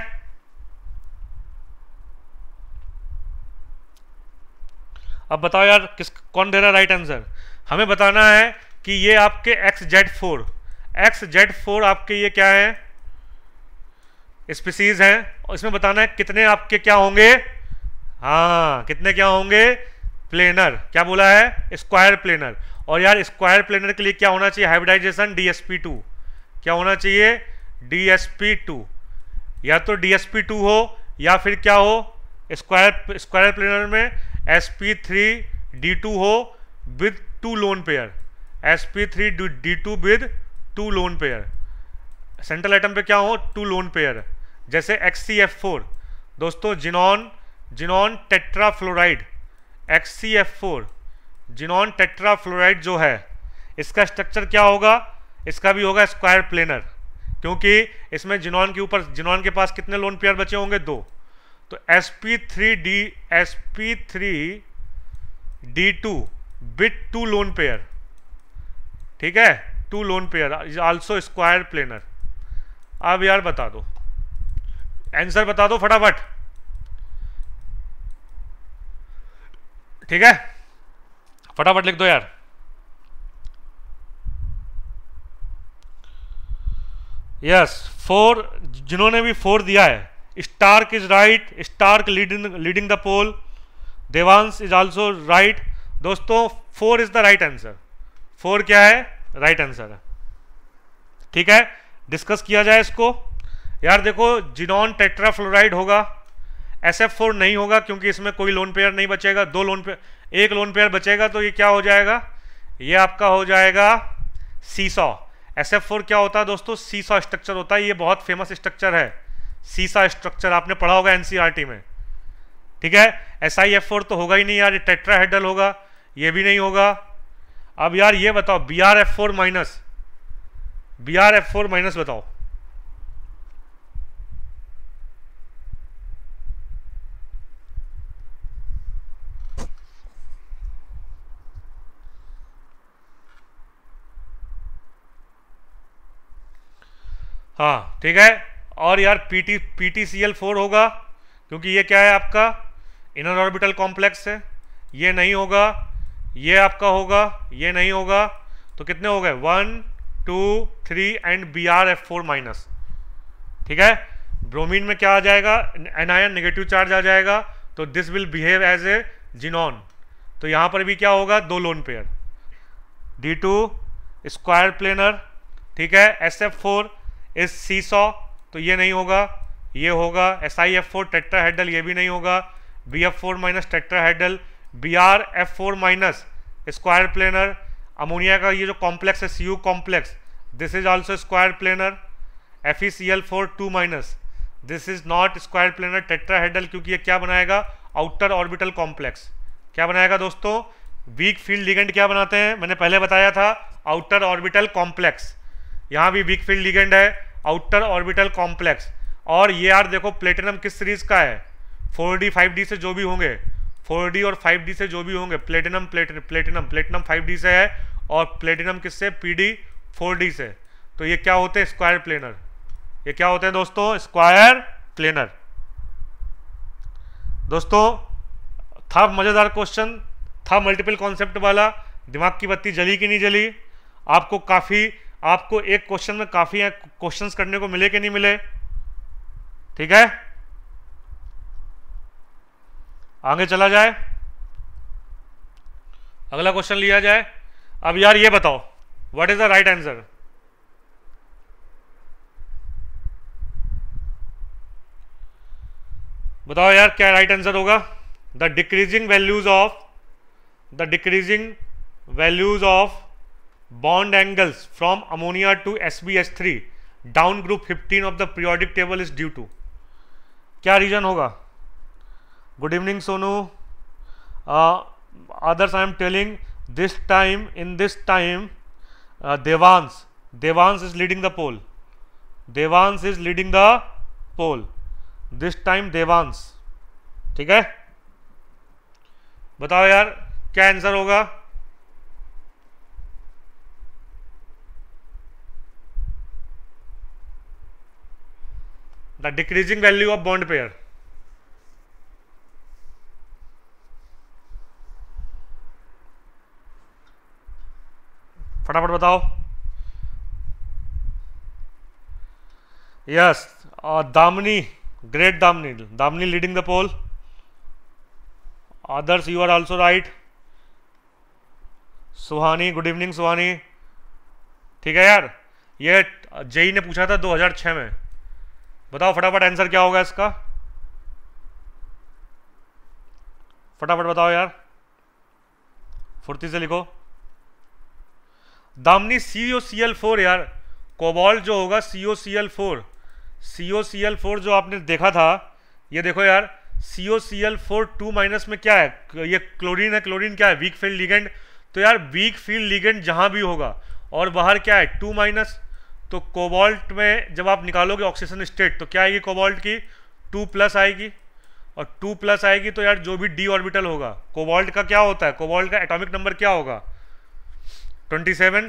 अब बताओ यार किस कौन दे रहा है राइट आंसर। हमें बताना है कि ये आपके X Z four, X Z four आपके ये क्या है, स्पीसीज हैं। और इसमें बताना है कितने आपके क्या होंगे, हाँ कितने क्या होंगे, प्लेनर। क्या बोला है, स्क्वायर प्लेनर। और यार स्क्वायर प्लेनर के लिए क्या होना चाहिए, hybridization D S P two. क्या होना चाहिए, डी एस पी टू। या तो डी एस पी टू हो या फिर क्या हो, स्क्वायर स्क्वायर प्लेनर में S P three D two हो with two lone pair, S P three D two with two lone pair. Central atom पे क्या हो, टू लोन पेयर, जैसे एक्स सी एफ फोर। दोस्तों xenon xenon tetrafluoride X C F four, xenon tetrafluoride जो है इसका structure क्या होगा, इसका भी होगा स्क्वायर प्लेनर, क्योंकि इसमें जिनॉन के ऊपर, जिनॉन के पास कितने लोन पेयर बचे होंगे, दो। तो S P three D S P three D two with two lone pair, ठीक है, two lone pair is also square planar. अब यार बता दो, आंसर बता दो फटाफट, ठीक है, फटाफट लिख दो यार। यस फोर, जिन्होंने भी फोर दिया है, Stark is right, Stark leading leading the poll, Devansh is also right. दोस्तों four is the right answer, four क्या है, राइट आंसर है। ठीक है, डिस्कस किया जाए इसको। यार देखो जिनॉन टेट्राफ्लोराइड होगा, एस एफ फोर नहीं होगा क्योंकि इसमें कोई लोन पेयर नहीं बचेगा, दो लोन पेयर, एक लोन पेयर बचेगा, तो ये क्या हो जाएगा, ये आपका हो जाएगा सीसॉ। एस एफ फोर क्या होता है दोस्तों, सीसॉ स्ट्रक्चर होता है, ये बहुत फेमस स्ट्रक्चर है, सीसा स्ट्रक्चर आपने पढ़ा होगा एनसीईआरटी में। ठीक है, एस आई एफ फोर तो होगा ही नहीं यार, ये टेट्राहेड्रल होगा, ये भी नहीं होगा। अब यार ये बताओ B R F four minus, B R F four minus बताओ, हाँ ठीक है। और यार पीटी पीटीसीएल फोर होगा क्योंकि ये क्या है आपका इनर ऑर्बिटल कॉम्प्लेक्स है, ये नहीं होगा, ये आपका होगा, ये नहीं होगा, तो कितने हो गए, one two three and B R F four minus. ठीक है, ब्रोमीन में क्या आ जाएगा, एनायन नेगेटिव चार्ज आ जाएगा, तो this will behave as a xenon, तो यहां पर भी क्या होगा, दो lone pair, D two square planar. ठीक है, S F four is seesaw, तो ये नहीं होगा, ये होगा, S I F four tetrahedral, ये भी नहीं होगा, B F four minus tetrahedral, B R F four minus square planar. Ammonia का ये जो कॉम्प्लेक्स है C U complex, this is also square planar. F E C L four two minus, this is not square planar tetrahedral, क्योंकि ये क्या बनाएगा, outer orbital complex. क्या बनाएगा दोस्तों, वीक फील्ड लिगेंड क्या बनाते हैं, मैंने पहले बताया था, आउटर ऑर्बिटल कॉम्प्लेक्स। यहाँ भी वीक फील्ड लिगेंड है, आउटर ऑर्बिटल कॉम्प्लेक्स। और ये यार देखो प्लेटिनम किस सीरीज का है, फोर डी फाइव डी से जो भी होंगे, फोर डी और फाइव डी से जो भी होंगे, platinum platinum platinum platinum five D से है, और प्लेटिनम किससे, पी डी फोर डी से। तो ये क्या होते हैं, स्क्वायर प्लेनर। ये क्या होते हैं दोस्तों, स्क्वायर प्लेनर। दोस्तों था मजेदार क्वेश्चन, था मल्टीपल कॉन्सेप्ट वाला, दिमाग की बत्ती जली कि नहीं जली, आपको काफी, आपको एक क्वेश्चन में काफी क्वेश्चंस करने को मिले कि नहीं मिले। ठीक है, आगे चला जाए, अगला क्वेश्चन लिया जाए। अब यार ये बताओ what is the right answer, बताओ यार क्या राइट आंसर होगा। The decreasing values of the decreasing values of bond angles from ammonia to S B H three down group fifteen of the periodic table is due to, क्या reason होगा। Good evening Sonu, others I am telling this time, in this time Devansh Devansh is leading the poll, Devansh is leading the poll this time, Devansh. ठीक है, बताओ यार क्या answer होगा। The decreasing value of bond pair, फटाफट बताओ। Yes, Damini, great Damini, Damini leading the poll, others you are also right. Suhani, good evening Suhani. ठीक है यार, ये जेई ने पूछा था दो हज़ार छह में, बताओ फटाफट आंसर क्या होगा इसका, फटाफट बताओ यार, फुर्ती से लिखो। Damini C O C L four यार, कोबाल्ट जो होगा C O C L four, C O C L four जो आपने देखा था, ये देखो यार C O C L four two minus में क्या है, ये क्लोरीन है, क्लोरीन क्या है, वीक फील्ड लिगेंड। तो यार वीक फील्ड लिगेंड जहां भी होगा और बाहर क्या है, टू माइनस, तो कोबाल्ट में जब आप निकालोगे ऑक्सीजन स्टेट तो क्या आएगी, कोबाल्ट की टू प्लस आएगी, और टू प्लस आएगी तो यार जो भी डी ऑर्बिटल होगा, कोबाल्ट का क्या होता है, कोबाल्ट का एटॉमिक नंबर क्या होगा, ट्वेंटी सेवन,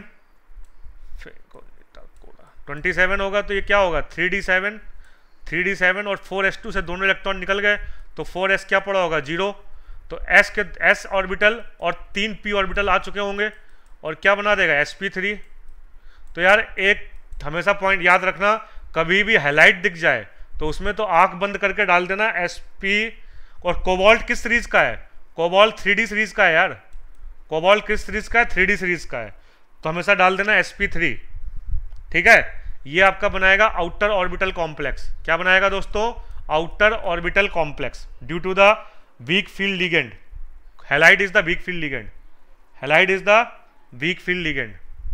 ट्वेंटी सेवन होगा, तो ये क्या होगा, three D seven, three D seven और फोर एस टू से दोनों इलेक्ट्रॉन निकल गए, तो फोर एस क्या पड़ा होगा, जीरो। तो एस के एस ऑर्बिटल और तीन पी ऑर्बिटल आ चुके होंगे, और क्या बना देगा, एस पी थ्री। तो यार एक हमेशा पॉइंट याद रखना, कभी भी हैलाइड दिख जाए तो उसमें तो आंख बंद करके डाल देना एसपी। और कोबाल्ट किस सीरीज का है? कोबाल्ट थ्री डी सीरीज का है यार। कोबाल्ट किस सीरीज का है? थ्री डी सीरीज का है, तो हमेशा डाल देना एस पी थ्री। ठीक है, ये आपका बनाएगा आउटर ऑर्बिटल कॉम्प्लेक्स। क्या बनाएगा दोस्तों? Outer orbital complex due to the weak field ligand. Halide is the weak field ligand. Halide is the weak field ligand.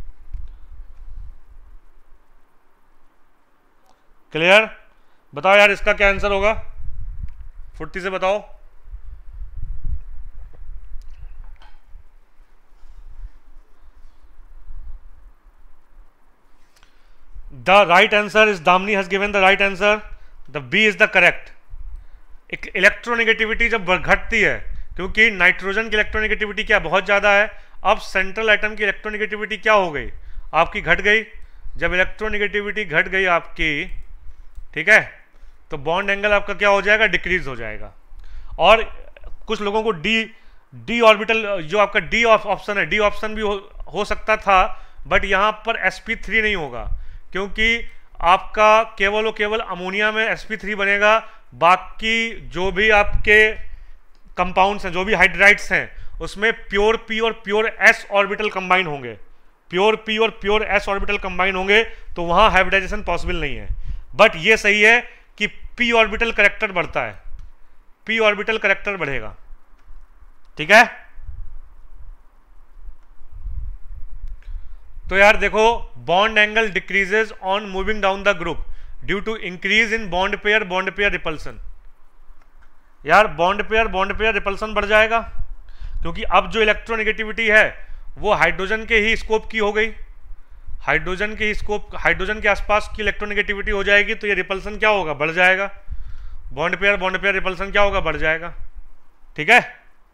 Clear? बताओ यार इसका क्या आंसर होगा, फुर्ती से बताओ। The right answer is Damni has given the right answer. The B is the correct. एक electronegativity जब घटती है, क्योंकि नाइट्रोजन की इलेक्ट्रोनेगेटिविटी क्या बहुत ज़्यादा है, अब सेंट्रल एटम की इलेक्ट्रोनेगेटिविटी क्या हो गई? आपकी घट गई। जब इलेक्ट्रोनेगेटिविटी घट गई आपकी, ठीक है, तो बॉन्ड एंगल आपका क्या हो जाएगा? डिक्रीज हो जाएगा। और कुछ लोगों को डी डी ऑर्बिटल, जो आपका डी ऑप्शन है, डी ऑप्शन भी हो, हो सकता था, बट यहाँ पर एस पी थ्री नहीं होगा, क्योंकि आपका केवल और केवल अमोनिया में एस पी थ्री बनेगा। बाकी जो भी आपके कंपाउंड्स हैं, जो भी हाइड्राइड्स हैं, उसमें प्योर पी और प्योर एस ऑर्बिटल कंबाइन होंगे। प्योर पी और प्योर एस ऑर्बिटल कंबाइन होंगे, तो वहां हाइब्रिडाइजेशन पॉसिबल नहीं है। बट ये सही है कि पी ऑर्बिटल करेक्टर बढ़ता है, पी ऑर्बिटल करेक्टर बढ़ेगा। ठीक है, तो यार देखो, bond angle decreases on moving down the group due to increase in bond pair bond pair repulsion. यार bond pair bond pair repulsion बढ़ जाएगा, क्योंकि अब जो इलेक्ट्रोनेगेटिविटी है वो हाइड्रोजन के ही स्कोप की हो गई। हाइड्रोजन के ही स्कोप, हाइड्रोजन के आसपास की इलेक्ट्रोनेगेटिविटी हो जाएगी, तो ये रिपल्सन क्या होगा? बढ़ जाएगा। Bond pair bond pair repulsion क्या होगा? बढ़ जाएगा। ठीक है,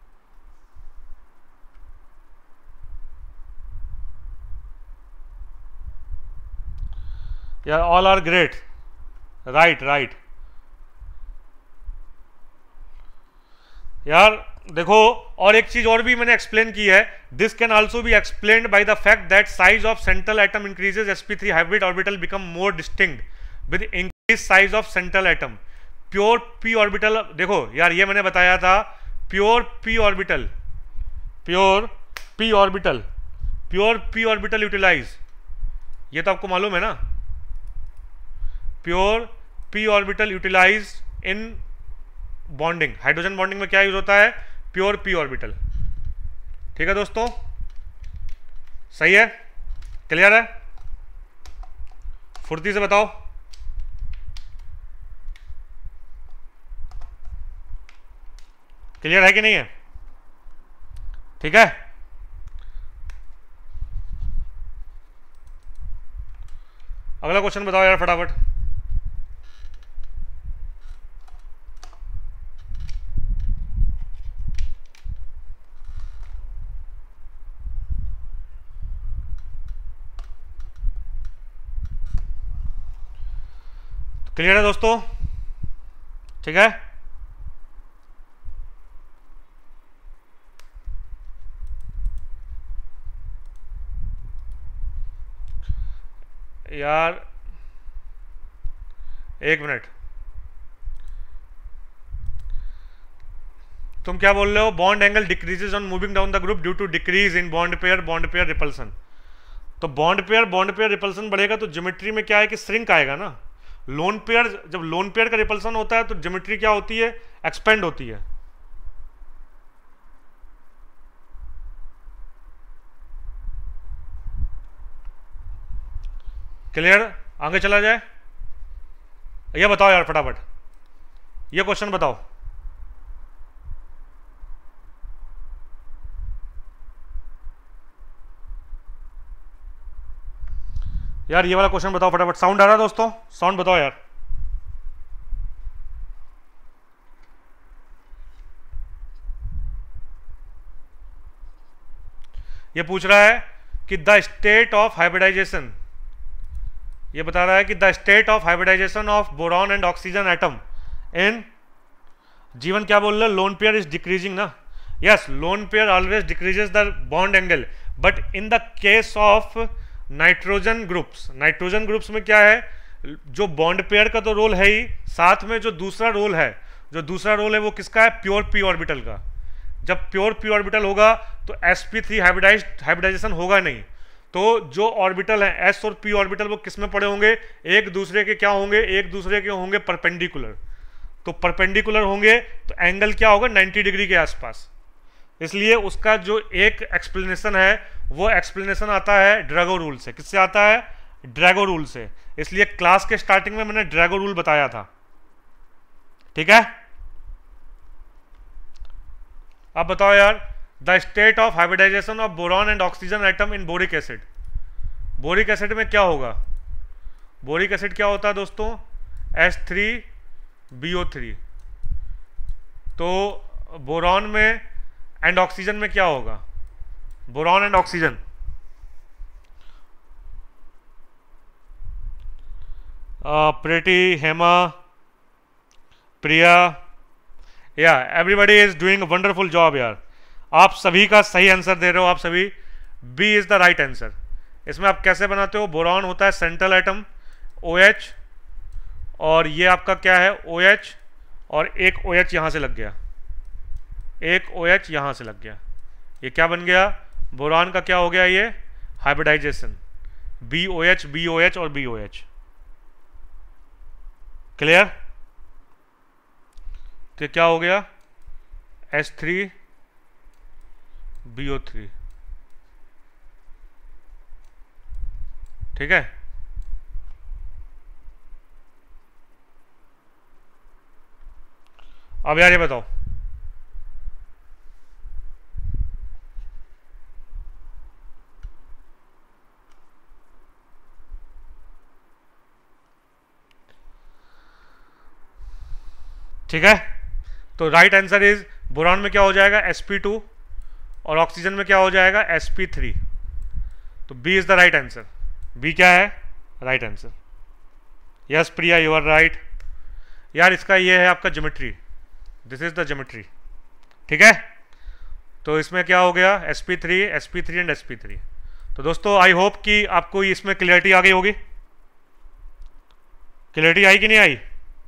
यार all are great. Right right यार देखो, और एक चीज और भी मैंने एक्सप्लेन की है। This can also be explained by the fact that size of central atom increases, S P three hybrid orbital become more distinct with increase size of central atom. Pure P orbital, देखो यार ये मैंने बताया था, pure P orbital, pure P orbital, pure P orbital utilize, ये तो आपको मालूम है ना। Pure P orbital utilize in bonding, hydrogen bonding में क्या यूज होता है? Pure P orbital. ठीक है दोस्तों, सही है, क्लियर है? फुर्ती से बताओ। क्लियर है कि नहीं है? ठीक है, अगला क्वेश्चन बताओ यार फटाफट। क्लियर है दोस्तों? ठीक है, यार एक मिनट, तुम क्या बोल रहे हो? Bond angle decreases on moving down the group due to decrease in bond pair bond pair repulsion. तो bond pair bond pair repulsion बढ़ेगा तो ज्योमेट्री में क्या है कि श्रिंक आएगा ना। लोन पेयर, जब लोन पेयर का रिपल्सन होता है तो ज्योमेट्री क्या होती है? एक्सपेंड होती है। क्लियर? आगे चला जाए, ये बताओ यार फटाफट, ये क्वेश्चन बताओ। यार ये वाला क्वेश्चन बताओ फटाफट। साउंड आ रहा है दोस्तों? साउंड बताओ यार। ये पूछ रहा है कि द स्टेट ऑफ हाइब्रिडाइजेशन, ये बता रहा है कि the state of hybridization of boron and oxygen atom in Jeevan, क्या बोल रहे हैं? लोन पेयर इज डिक्रीजिंग ना। Yes, lone pair always decreases the bond angle, but in the case of nitrogen groups, nitrogen groups में क्या है, जो bond pair का तो रोल है ही, साथ में जो दूसरा रोल है, जो दूसरा रोल है वो किसका है, प्योर पी ऑर्बिटल का। जब प्योर पी ऑर्बिटल होगा तो S P three hybridize hybridization होगा नहीं, तो जो ऑर्बिटल है एस और पी ऑर्बिटल वो किस में पड़े होंगे, एक दूसरे के क्या होंगे, एक दूसरे के होंगे परपेंडिकुलर। तो परपेंडिकुलर होंगे तो एंगल क्या होगा, नाइन्टी डिग्री के आसपास। इसलिए उसका जो एक एक्सप्लेनेशन है वो एक्सप्लेनेशन आता है ड्रैगो रूल से। किससे आता है, ड्रैगो रूल से। इसलिए क्लास के स्टार्टिंग में मैंने ड्रैगो रूल बताया था, ठीक है। अब बताओ यार, the state of hybridization of boron and oxygen atom in boric acid. Boric acid में क्या होगा, बोरिक एसिड क्या होता है दोस्तों, H three B O three. तो बोरॉन में एंड ऑक्सीजन में क्या होगा, boron and oxygen, Preeti, Hema, Priya, या everybody is doing wonderful job यार। आप सभी का सही आंसर दे रहे हो, आप सभी, B is the right answer. इसमें आप कैसे बनाते हो, बोरॉन होता है सेंट्रल एटम ओ एच, और ये आपका क्या है ओ एच, और एक ओ एच यहां से लग गया, एक ओ एच यहां से लग गया, ये क्या बन गया, बोरॉन का क्या हो गया, ये hybridization, B O H, B O H और बी ओ एच। क्लियर। तो क्या हो गया, H three B O three, ठीक है। अब यार ये बताओ, ठीक है। तो राइट आंसर इज, बोरॉन में क्या हो जाएगा एस पी टू, और ऑक्सीजन में क्या हो जाएगा एस पी थ्री। तो B is the right answer, B क्या है, right answer. Yes Priya, you are right. यार इसका ये है आपका geometry, this is the geometry, ठीक है। तो इसमें क्या हो गया, S P three, S P three and S P three. तो दोस्तों आई होप कि आपको इसमें क्लियरिटी आ गई होगी। क्लियरिटी आई कि नहीं आई,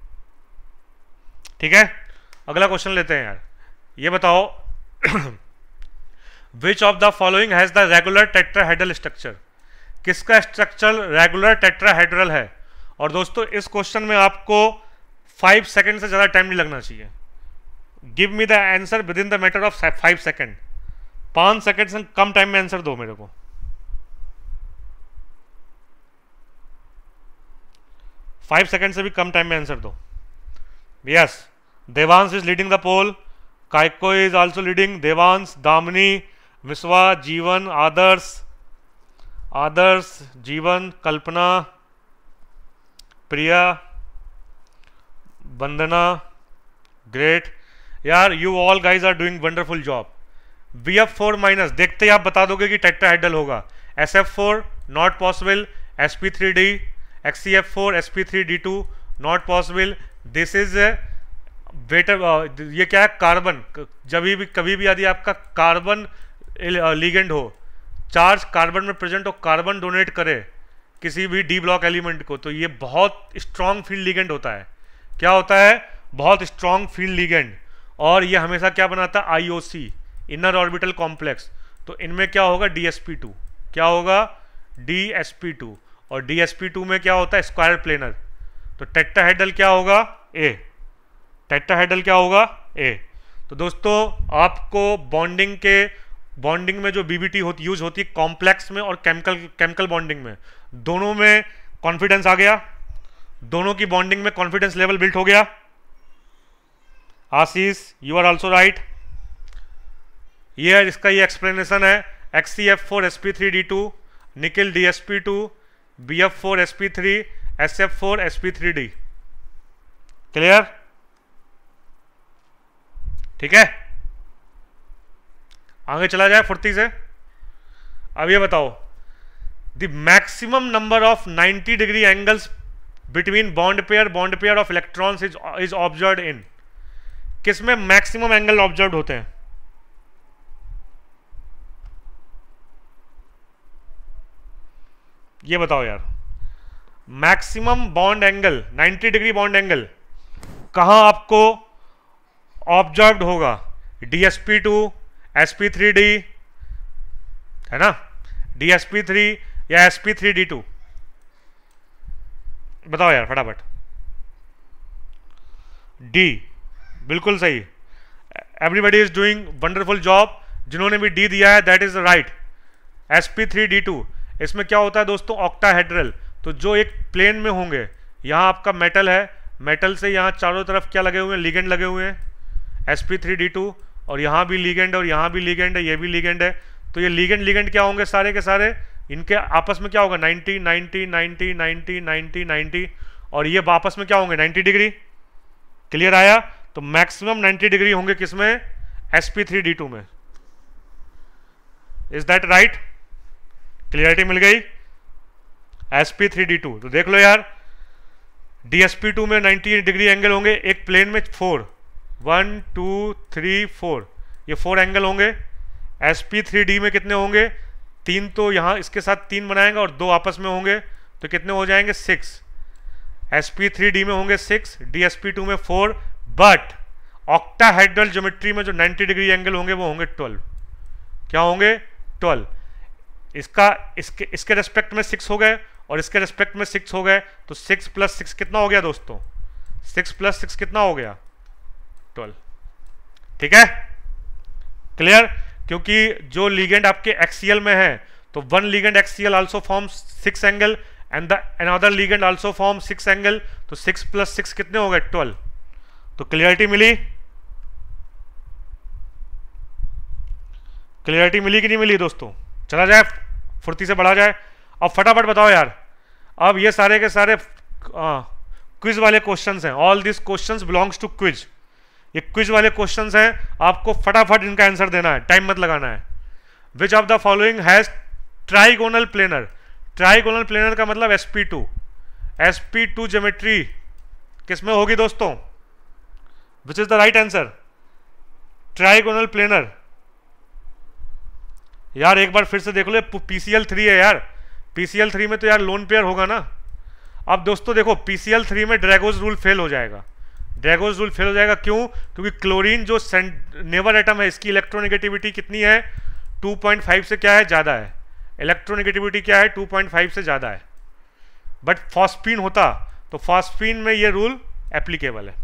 ठीक है। अगला क्वेश्चन लेते हैं यार, ये बताओ which of the following has the regular tetrahedral structure. किसका स्ट्रक्चर रेगुलर टेट्राहेड्रल है। और दोस्तों इस क्वेश्चन में आपको फाइव सेकेंड से ज्यादा टाइम नहीं लगना चाहिए। Give me the answer within the matter of five second. पांच सेकेंड से कम टाइम में आंसर दो मेरे को। फाइव सेकेंड से भी कम टाइम में आंसर दो। Yes, Devansh is leading the poll, काइको is also leading, Devansh, Damini, Vishwa, Jeevan, Adarsh, Adarsh, Jeevan, Kalpana, Priya, Vandana, great यार, you all guys are doing wonderful job. B F four minus देखते ही आप बता दोगे कि टेट्राहेड्रल होगा। S F four not possible, S P three D, X C F four, S P three D two not possible. This is water, ये क्या है, कार्बन। जब भी कभी भी यदि आपका कार्बन लिगेंड हो, चार्ज कार्बन में प्रेजेंट हो, कार्बन डोनेट करे किसी भी डी ब्लॉक एलिमेंट को, तो ये बहुत स्ट्रॉन्ग फील्ड लिगेंड होता है। क्या होता है, बहुत स्ट्रॉन्ग फील्ड लिगेंड। और ये हमेशा क्या बनाता है, I O C, inner orbital complex. तो इनमें क्या होगा, डी एस पी टू। क्या होगा, डी एस पी टू। और डी एस पी टू में क्या होता है, स्क्वायर प्लेनर। तो टेट्राहेड्रल क्या होगा, ए। टेट्राहेड्रल क्या होगा, ए। तो दोस्तों आपको बॉन्डिंग के बॉन्डिंग में जो बीबीटी होती यूज होती है कॉम्प्लेक्स में और केमिकल केमिकल बॉन्डिंग में, दोनों में कॉन्फिडेंस आ गया, दोनों की बॉन्डिंग में कॉन्फिडेंस लेवल बिल्ट हो गया। Ashish, you are also right. ये इसका ये एक्सप्लेनेशन है, X C F four S P three D two, nickel D S P two, B F four S P three, S F four S P three D. Clear, ठीक है। आगे चला जाए फुर्ती से। अब ये बताओ, the maximum number of ninety degree angles between bond pair bond pair of electrons is is observed in. किसमें मैक्सिमम एंगल ऑब्जर्व होते हैं, ये बताओ यार, maximum bond angle ninety degree bond angle कहां आपको ऑब्जर्व्ड होगा? D S P two, S P three D, है ना, डी एस पी थ्री या S P three D two? बताओ यार फटाफट। डी, बिल्कुल सही, everybody is doing wonderful job. जिन्होंने भी डी दिया है that is right, S P three D two. इसमें क्या होता है दोस्तों, ऑक्टाहेड्रल। तो जो एक प्लेन में होंगे, यहाँ आपका मेटल है, मेटल से यहाँ चारों तरफ क्या लगे हुए हैं, लिगेंड लगे हुए हैं, S P three D two, और यहाँ भी लिगेंड और यहाँ भी लिगेंड है, ये भी लिगेंड है। तो ये लिगेंड लिगेंड क्या होंगे सारे के सारे, इनके आपस में क्या होगा, ninety ninety ninety ninety ninety ninety, और ये आपस में क्या होंगे, नाइन्टी डिग्री। क्लियर आया? तो मैक्सिमम नाइन्टी डिग्री होंगे किसमें, S P three D two में। Is that right? क्लियरिटी मिल गई? S P three D two, तो देख लो यार, डी एस पी टू में नाइन्टी डिग्री एंगल होंगे, एक प्लेन में four, one two three four, ये फोर एंगल होंगे। एस पी थ्री डी में कितने होंगे, तीन, तो यहाँ इसके साथ तीन बनाएंगे और दो आपस में होंगे, तो कितने हो जाएंगे, six. S P three D में होंगे six, D S P two में फोर, बट ऑक्टाहेड्रल ज्योमेट्री में जो नाइन्टी डिग्री एंगल होंगे वो होंगे ट्वेल्व। क्या होंगे, ट्वेल्व। इसका इसके इसके रेस्पेक्ट में सिक्स हो गए और इसके रेस्पेक्ट में सिक्स हो गए, तो सिक्स प्लस सिक्स कितना हो गया दोस्तों, सिक्स प्लस सिक्स कितना हो गया, ट्वेल्व। ठीक है, क्लियर? क्योंकि जो लिगेंड आपके एक्सियल में है, तो one ligand axial also form six angle and the another ligand also form six angle, तो सिक्स प्लस सिक्स कितने हो गए, ट्वेल्व। तो क्लियरिटी मिली? क्लियरिटी मिली कि नहीं मिली दोस्तों? चला जाए, फुर्ती से बढ़ा जाए। अब फटाफट बताओ यार, अब ये सारे के सारे क्विज वाले क्वेश्चंस हैं, all this questions belongs to quiz. ये क्विज वाले क्वेश्चंस हैं, आपको फटाफट इनका आंसर देना है, टाइम मत लगाना है। Which of the following has trigonal planar? Trigonal planar का मतलब S P two. S P two geometry किसमें होगी दोस्तों? Which is the right answer? Trigonal planar. यार एक बार फिर से देख लो, पी सी एल थ्री है यार, पी सी एल थ्री में तो यार लोन पेयर होगा ना। अब दोस्तों देखो, पी सी एल थ्री में ड्रैगोज रूल फेल हो जाएगा। ड्रैगोज रूल फेल हो जाएगा क्यों? क्योंकि क्लोरीन जो नेवर एटम है, इसकी इलेक्ट्रोनेगेटिविटी कितनी है, टू पॉइंट फाइव से क्या है, ज़्यादा है। इलेक्ट्रोनेगेटिविटी क्या है, टू पॉइंट फाइव से ज़्यादा है। बट फॉस्फीन होता तो फॉस्फीन में ये रूल एप्लीकेबल है।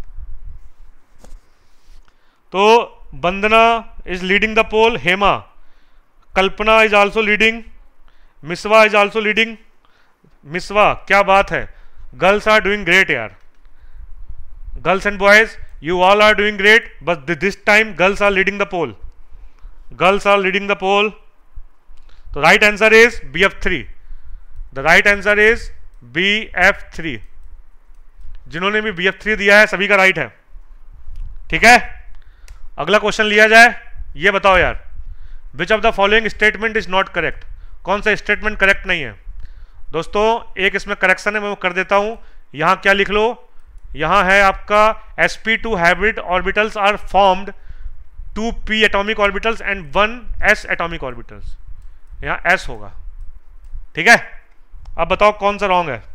तो Vandana is leading the poll, Hema, Kalpana is also leading, Miswa is also leading. Miswa, क्या बात है, गर्ल्स आर डूइंग ग्रेट यार, girls and boys you all are doing great, but this time girls are leading the poll, girls are leading the poll. तो right answer is B F three, the right answer is B F three. जिन्होंने भी B F three दिया है सभी का right है। ठीक है, अगला क्वेश्चन लिया जाए। ये बताओ यार, which of the following statement is not correct? कौन सा स्टेटमेंट करेक्ट नहीं है दोस्तों? एक इसमें करेक्शन है, मैं वो कर देता हूं। यहां क्या लिख लो, यहां है आपका S P two hybrid orbitals are formed two P atomic orbitals and one S atomic orbitals, यहां एस होगा। ठीक है, अब बताओ कौन सा रॉन्ग है?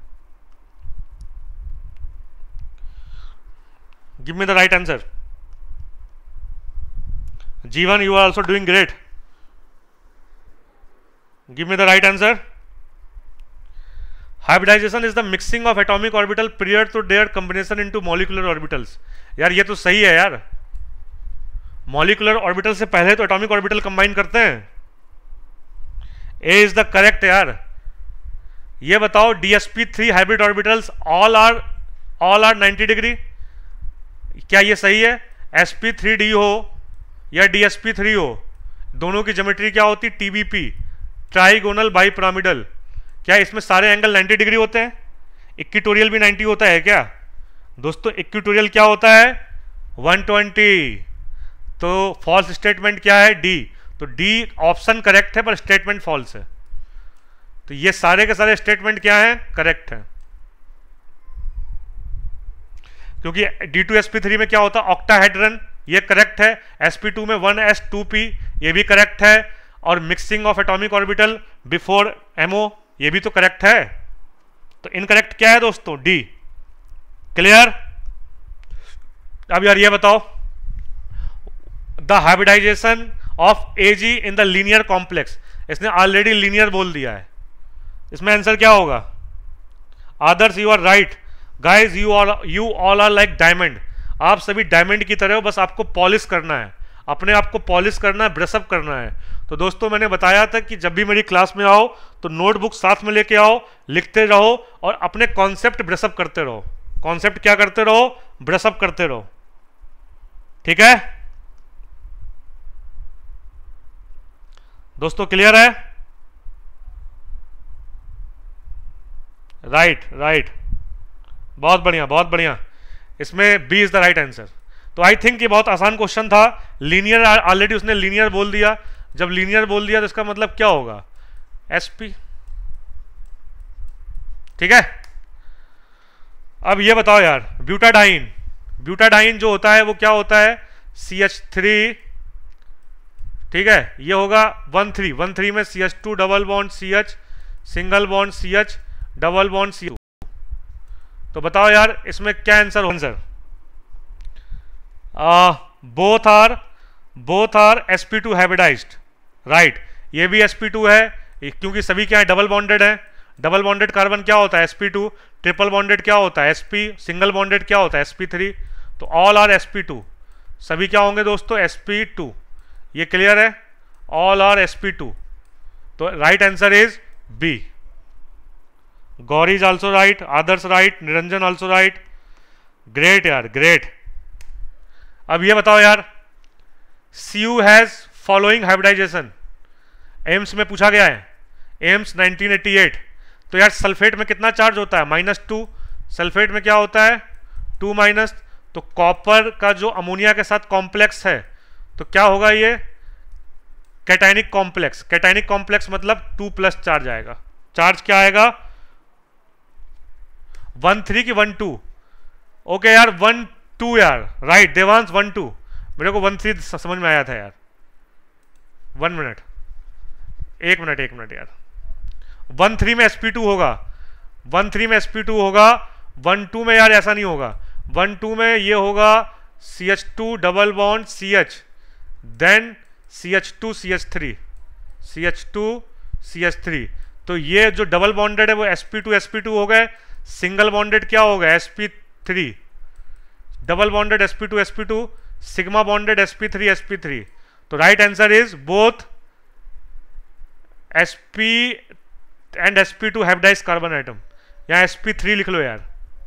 Give me the right answer. Jeevan, you are also doing great, give me the right answer. Hybridization is the mixing of atomic orbital prior to their combination into molecular orbitals. यार ये तो सही है यार, मॉलिक्यूलर ऑर्बिटल से पहले तो atomic orbital combine करते हैं। ए इज द करेक्ट यार। ये बताओ, D S P three hybrid orbitals all are all are ninety degree, क्या ये सही है? एस पी थ्री डी हो या डी एस पी थ्री हो, दोनों की ज्योमेट्री क्या होती? T B P, trigonal bipyramidal. क्या इसमें सारे एंगल नाइन्टी डिग्री होते हैं? इक्विटोरियल भी नाइन्टी होता है क्या दोस्तों? इक्विटोरियल क्या होता है? One twenty. तो फॉल्स स्टेटमेंट क्या है? डी। तो डी ऑप्शन करेक्ट है पर स्टेटमेंट फॉल्स है। तो ये सारे के सारे स्टेटमेंट क्या है? करेक्ट है। क्योंकि D two S P three में क्या होता है? ऑक्टाहेड्रन, ये करेक्ट है। एस पी टू में वन एस टू पी, ये भी करेक्ट है। और mixing of atomic orbital before MO, ये भी तो करेक्ट है, तो इनकरेक्ट क्या है दोस्तों? डी। क्लियर? अब यार ये बताओ, the hybridization of AG in the linear complex, इसने ऑलरेडी लीनियर बोल दिया है, इसमें आंसर क्या होगा? Adarsh you are right guys, you are you all are like diamond, आप सभी डायमंड की तरह हो, बस आपको पॉलिश करना है, अपने आप को पॉलिश करना है, ब्रशअप करना है। तो दोस्तों मैंने बताया था कि जब भी मेरी क्लास में आओ तो नोटबुक साथ में लेके आओ, लिखते रहो और अपने कॉन्सेप्ट ब्रशअप करते रहो। कॉन्सेप्ट क्या करते रहो? ब्रशअप करते रहो। ठीक है दोस्तों, क्लियर है? राइट राइट, बहुत बढ़िया बहुत बढ़िया, इसमें B is the right answer. तो आई थिंक ये बहुत आसान क्वेश्चन था। लीनियर ऑलरेडी उसने लीनियर बोल दिया, जब लीनियर बोल दिया तो इसका मतलब क्या होगा? एसपी। ठीक है, अब ये बताओ यार, ब्यूटाडाइन, ब्यूटाडाइन जो होता है वो क्या होता है? C H three. ठीक है, ये होगा वन थ्री, वन थ्री में C H two double bond C H, single bond C H, double bond C. तो बताओ यार इसमें क्या आंसर होगा? Answer both are both are S P two hybridized. Right, ये भी एस पी टू है क्योंकि सभी क्या है? डबल बॉन्डेड है। डबल बॉन्डेड कार्बन क्या होता है? S P two. Triple bonded क्या होता है? S P. सिंगल बॉन्डेड क्या होता है? S P three. तो all are S P two, सभी क्या होंगे दोस्तों? S P two. ये क्लियर है? All are S P two. तो right answer is B. Gauri is also right, Adarsh right, Niranjan also right. Great यार, ग्रेट। अब ये बताओ यार, C U has following hybridization, AIIMS में पूछा गया है, एम्स नाइनटीन एटी एट। तो यार सल्फेट में कितना चार्ज होता है? Minus two. सल्फेट में क्या होता है? To minus. तो कॉपर का जो अमोनिया के साथ कॉम्प्लेक्स है तो क्या होगा? ये कैटायनिक कॉम्प्लेक्स। कैटायनिक कॉम्प्लेक्स मतलब टू प्लस चार्ज आएगा। चार्ज क्या आएगा? वन थ्री की वन टू? ओके यार, वन टू यार, राइट देवांश, वन टू। मेरे को वन थ्री समझ में आया था यार। वन मिनट, एक मिनट एक मिनट यार, वन थ्री में एस पी टू होगा, वन थ्री में एस पी टू होगा, वन टू में यार ऐसा नहीं होगा। वन टू में ये होगा C H two double bond C H, then C H two C H three, C H two C H three. तो ये जो डबल बॉन्डेड है वो S P two S P two हो गए। सिंगल बॉन्डेड क्या होगा? S P three. Double bonded S P two S P two, sigma bonded S P three S P three. तो right answer is both S P and S P two hybridized carbon atom. यहां S P three लिख लो यार।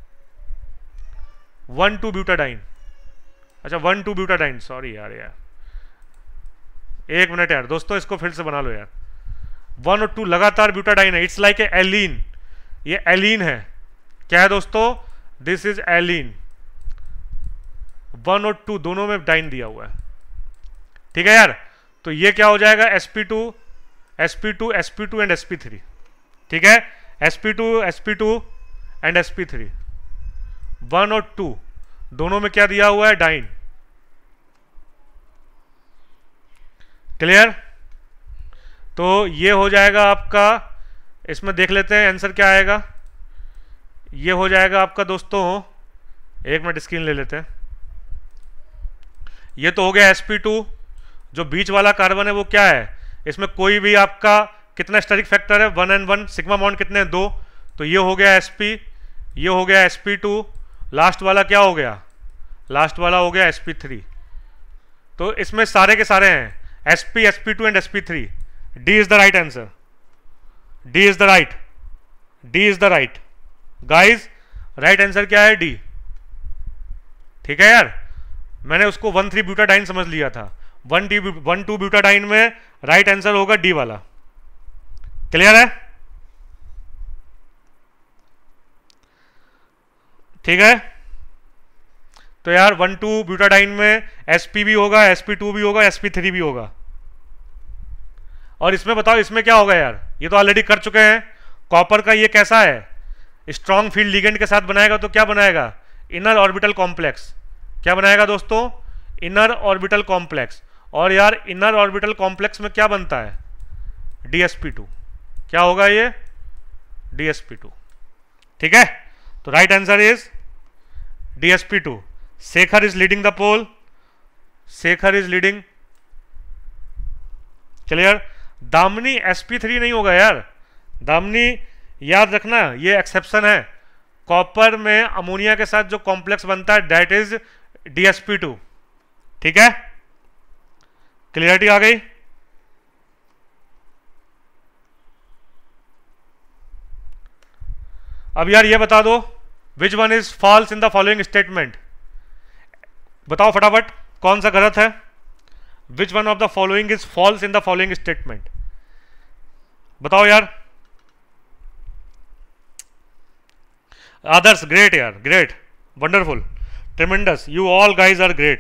One two butadiene, अच्छा one two butadiene, sorry यार यार एक मिनट यार दोस्तों, इसको फिर से बना लो यार। वन और टू लगातार ब्यूटाडाइन है, इट्स लाइक ए एलीन। ये एलीन है, क्या है दोस्तों? This is allene. वन और टू दोनों में डाइन दिया हुआ है। ठीक है यार, तो ये क्या हो जाएगा? S P two S P two S P two and S P three. ठीक है, S P two S P two and S P three. One और टू दोनों में क्या दिया हुआ है? डाइन। क्लियर? तो ये हो जाएगा आपका, इसमें देख लेते हैं आंसर क्या आएगा। ये हो जाएगा आपका दोस्तों, एक मिनट स्क्रीन ले लेते हैं। ये तो हो गया एस पी टू। जो बीच वाला कार्बन है वो क्या है? इसमें कोई भी आपका कितना स्टेरिक फैक्टर है? One and one. Sigma bond कितने हैं? दो। तो ये हो गया एस पी, ये हो गया एस पी टू। लास्ट वाला क्या हो गया? लास्ट वाला हो गया एस पी थ्री। तो इसमें सारे के सारे हैं S P, S P two and S P three. D is the right answer. D is the right, D is the right guys. Right answer क्या है? डी। ठीक है यार, मैंने उसको वन थ्री ब्यूटाडाइन समझ लिया था। One D one two butadiene में राइट आंसर होगा डी वाला। क्लियर है? ठीक है, तो यार वन टू ब्यूटाडाइन में एसपी भी होगा, एसपी टू भी होगा, एसपी थ्री भी होगा। और इसमें बताओ इसमें क्या होगा यार? ये तो ऑलरेडी कर चुके हैं। कॉपर का ये कैसा है? स्ट्रॉन्ग फील्ड लिगेंड के साथ बनाएगा तो क्या बनाएगा? Inner orbital complex. क्या बनाएगा दोस्तों? Inner orbital complex. और यार इनर ऑर्बिटल कॉम्प्लेक्स में क्या बनता है? D S P two. क्या होगा ये? D S P two. ठीक है, तो right answer is D S P two. Shekhar is leading the poll, Shekhar is leading. Clear? Damini S P three नहीं होगा यार, दामिनी याद रखना ये एक्सेप्शन है। कॉपर में अमोनिया के साथ जो कॉम्प्लेक्स बनता है that is D S P two. ठीक है, क्लियरिटी आ गई? अब यार ये बता दो which one is false in the following statement. बताओ फटाफट कौन सा गलत है। Which one of the following is false in the following statement, बताओ यार। आदर्श ग्रेट यार, great, wonderful, tremendous, you all guys are great.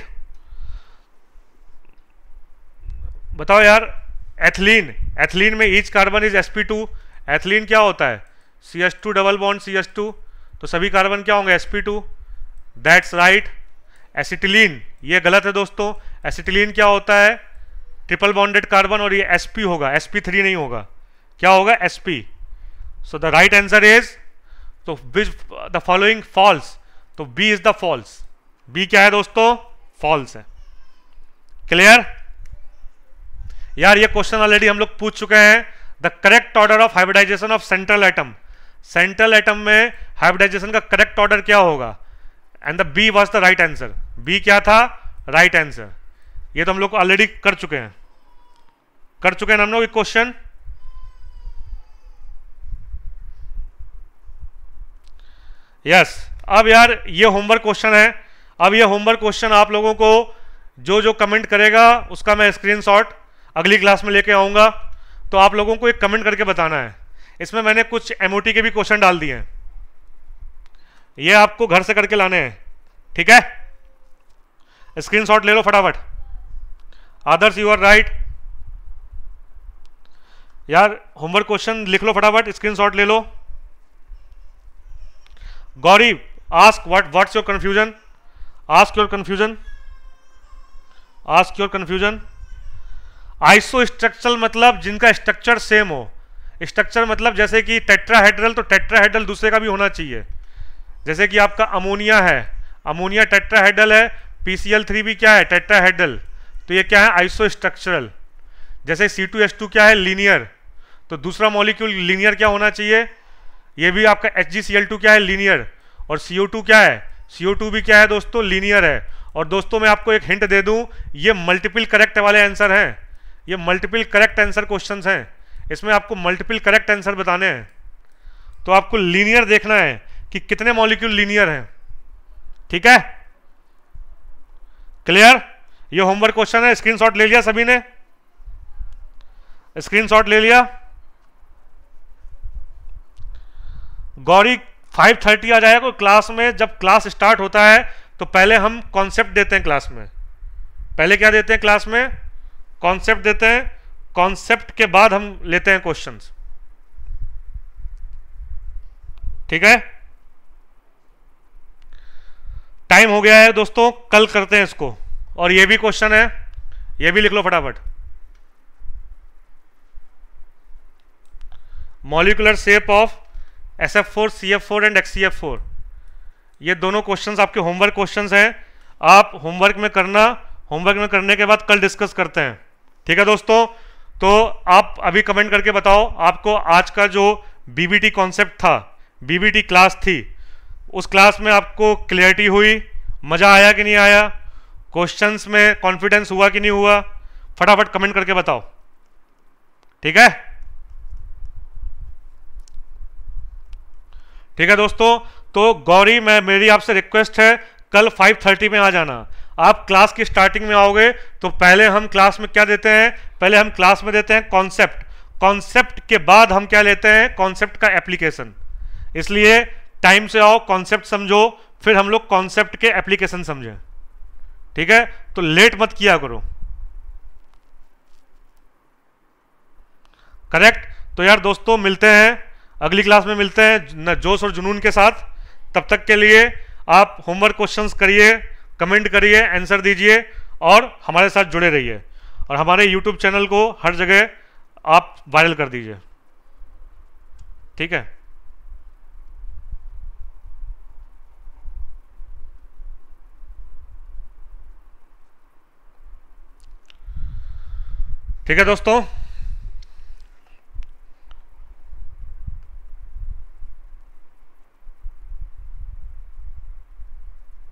बताओ यार, एथिलीन, एथिलीन में each carbon is S P two. Ethylene क्या होता है? C H two double bond C H two, तो सभी कार्बन क्या होंगे? S P two. That's right. Acetylene ये गलत है दोस्तों। एसिटिलीन क्या होता है? ट्रिपल बॉन्डेड कार्बन, और ये एस पी होगा, एस पी थ्री नहीं होगा। क्या होगा? S P. So the right answer is, तो विच द फॉलोइंग फॉल्स, तो B is the false. B क्या है दोस्तों? फॉल्स है। क्लियर? यार ये क्वेश्चन ऑलरेडी हम लोग पूछ चुके हैं। The correct order of hybridization of central atom, central atom में हाइब्रिडाइजेशन का करेक्ट ऑर्डर क्या होगा? And the B was the right answer. B क्या था? Right answer. ये तो हम लोग ऑलरेडी कर चुके हैं, कर चुके हैं हम लोग क्वेश्चन। यस, अब यार ये होमवर्क क्वेश्चन है। अब ये होमवर्क क्वेश्चन आप लोगों को जो जो कमेंट करेगा उसका मैं स्क्रीनशॉट अगली क्लास में लेके आऊंगा। तो आप लोगों को एक कमेंट करके बताना है। इसमें मैंने कुछ एमओटी के भी क्वेश्चन डाल दिए हैं, ये आपको घर से करके लाने हैं। ठीक है, स्क्रीनशॉट ले लो फटाफट। आदर्श यू आर राइट यार, होमवर्क क्वेश्चन लिख लो फटाफट, स्क्रीनशॉट ले लो। Gauri ask what what's your confusion, ask your confusion, ask your confusion. Isostructural मतलब जिनका स्ट्रक्चर सेम हो। स्ट्रक्चर मतलब जैसे कि टेट्राहेड्रल, तो टेट्राहेड्रल दूसरे का भी होना चाहिए। जैसे कि आपका अमोनिया है, अमोनिया टेट्राहेड्रल है, पी सी एल थ्री भी क्या है? टेट्राहेड्रल। तो ये क्या है? Isostructural. जैसे सी टू एच टू क्या है? लीनियर, तो दूसरा मॉलिक्यूल लीनियर क्या होना चाहिए? ये भी आपका H G C L two क्या है? लीनियर। और सी ओ टू क्या है? सी ओ टू भी क्या है दोस्तों? लीनियर है। और दोस्तों मैं आपको एक हिंट दे दूं, ये मल्टीपल करेक्ट वाले आंसर हैं, ये मल्टीपल करेक्ट आंसर क्वेश्चंस हैं। इसमें आपको मल्टीपल करेक्ट आंसर बताने हैं, तो आपको लीनियर देखना है कि कितने मॉलिक्यूल लीनियर हैं। ठीक है, क्लियर? ये होमवर्क क्वेश्चन है। स्क्रीनशॉट ले लिया सभी ने? स्क्रीनशॉट ले लिया? गौरी फाइव थर्टी आ जाएगा क्लास में। जब क्लास स्टार्ट होता है तो पहले हम कॉन्सेप्ट देते हैं क्लास में। पहले क्या देते हैं क्लास में? कॉन्सेप्ट देते हैं। कॉन्सेप्ट के बाद हम लेते हैं क्वेश्चंस। ठीक है, टाइम हो गया है दोस्तों, कल करते हैं इसको। और ये भी क्वेश्चन है, ये भी लिख लो फटाफट। Molecular shape of S F four, C F four and X C F four, ये दोनों क्वेश्चंस आपके होमवर्क क्वेश्चंस हैं। आप होमवर्क में करना, होमवर्क में करने के बाद कल डिस्कस करते हैं। ठीक है दोस्तों, तो आप अभी कमेंट करके बताओ आपको आज का जो बीबीटी कॉन्सेप्ट था, बीबीटी क्लास थी, उस क्लास में आपको क्लियरिटी हुई, मज़ा आया कि नहीं आया, क्वेश्चंस में कॉन्फिडेंस हुआ कि नहीं हुआ? फटाफट कमेंट करके बताओ। ठीक है, ठीक है दोस्तों। तो गौरी, मैं मेरी आपसे रिक्वेस्ट है, कल फाइव थर्टी में आ जाना। आप क्लास की स्टार्टिंग में आओगे तो पहले हम क्लास में क्या देते हैं? पहले हम क्लास में देते हैं कॉन्सेप्ट, कॉन्सेप्ट के बाद हम क्या लेते हैं? कॉन्सेप्ट का एप्लीकेशन। इसलिए टाइम से आओ, कॉन्सेप्ट समझो, फिर हम लोग कॉन्सेप्ट के एप्लीकेशन समझें। ठीक है, तो लेट मत किया करो। करेक्ट? तो यार दोस्तों मिलते हैं अगली क्लास में, मिलते हैं जोश और जुनून के साथ। तब तक के लिए आप होमवर्क क्वेश्चंस करिए, कमेंट करिए, आंसर दीजिए और हमारे साथ जुड़े रहिए। और हमारे यूट्यूब चैनल को हर जगह आप वायरल कर दीजिए। ठीक है। ठीक है दोस्तों।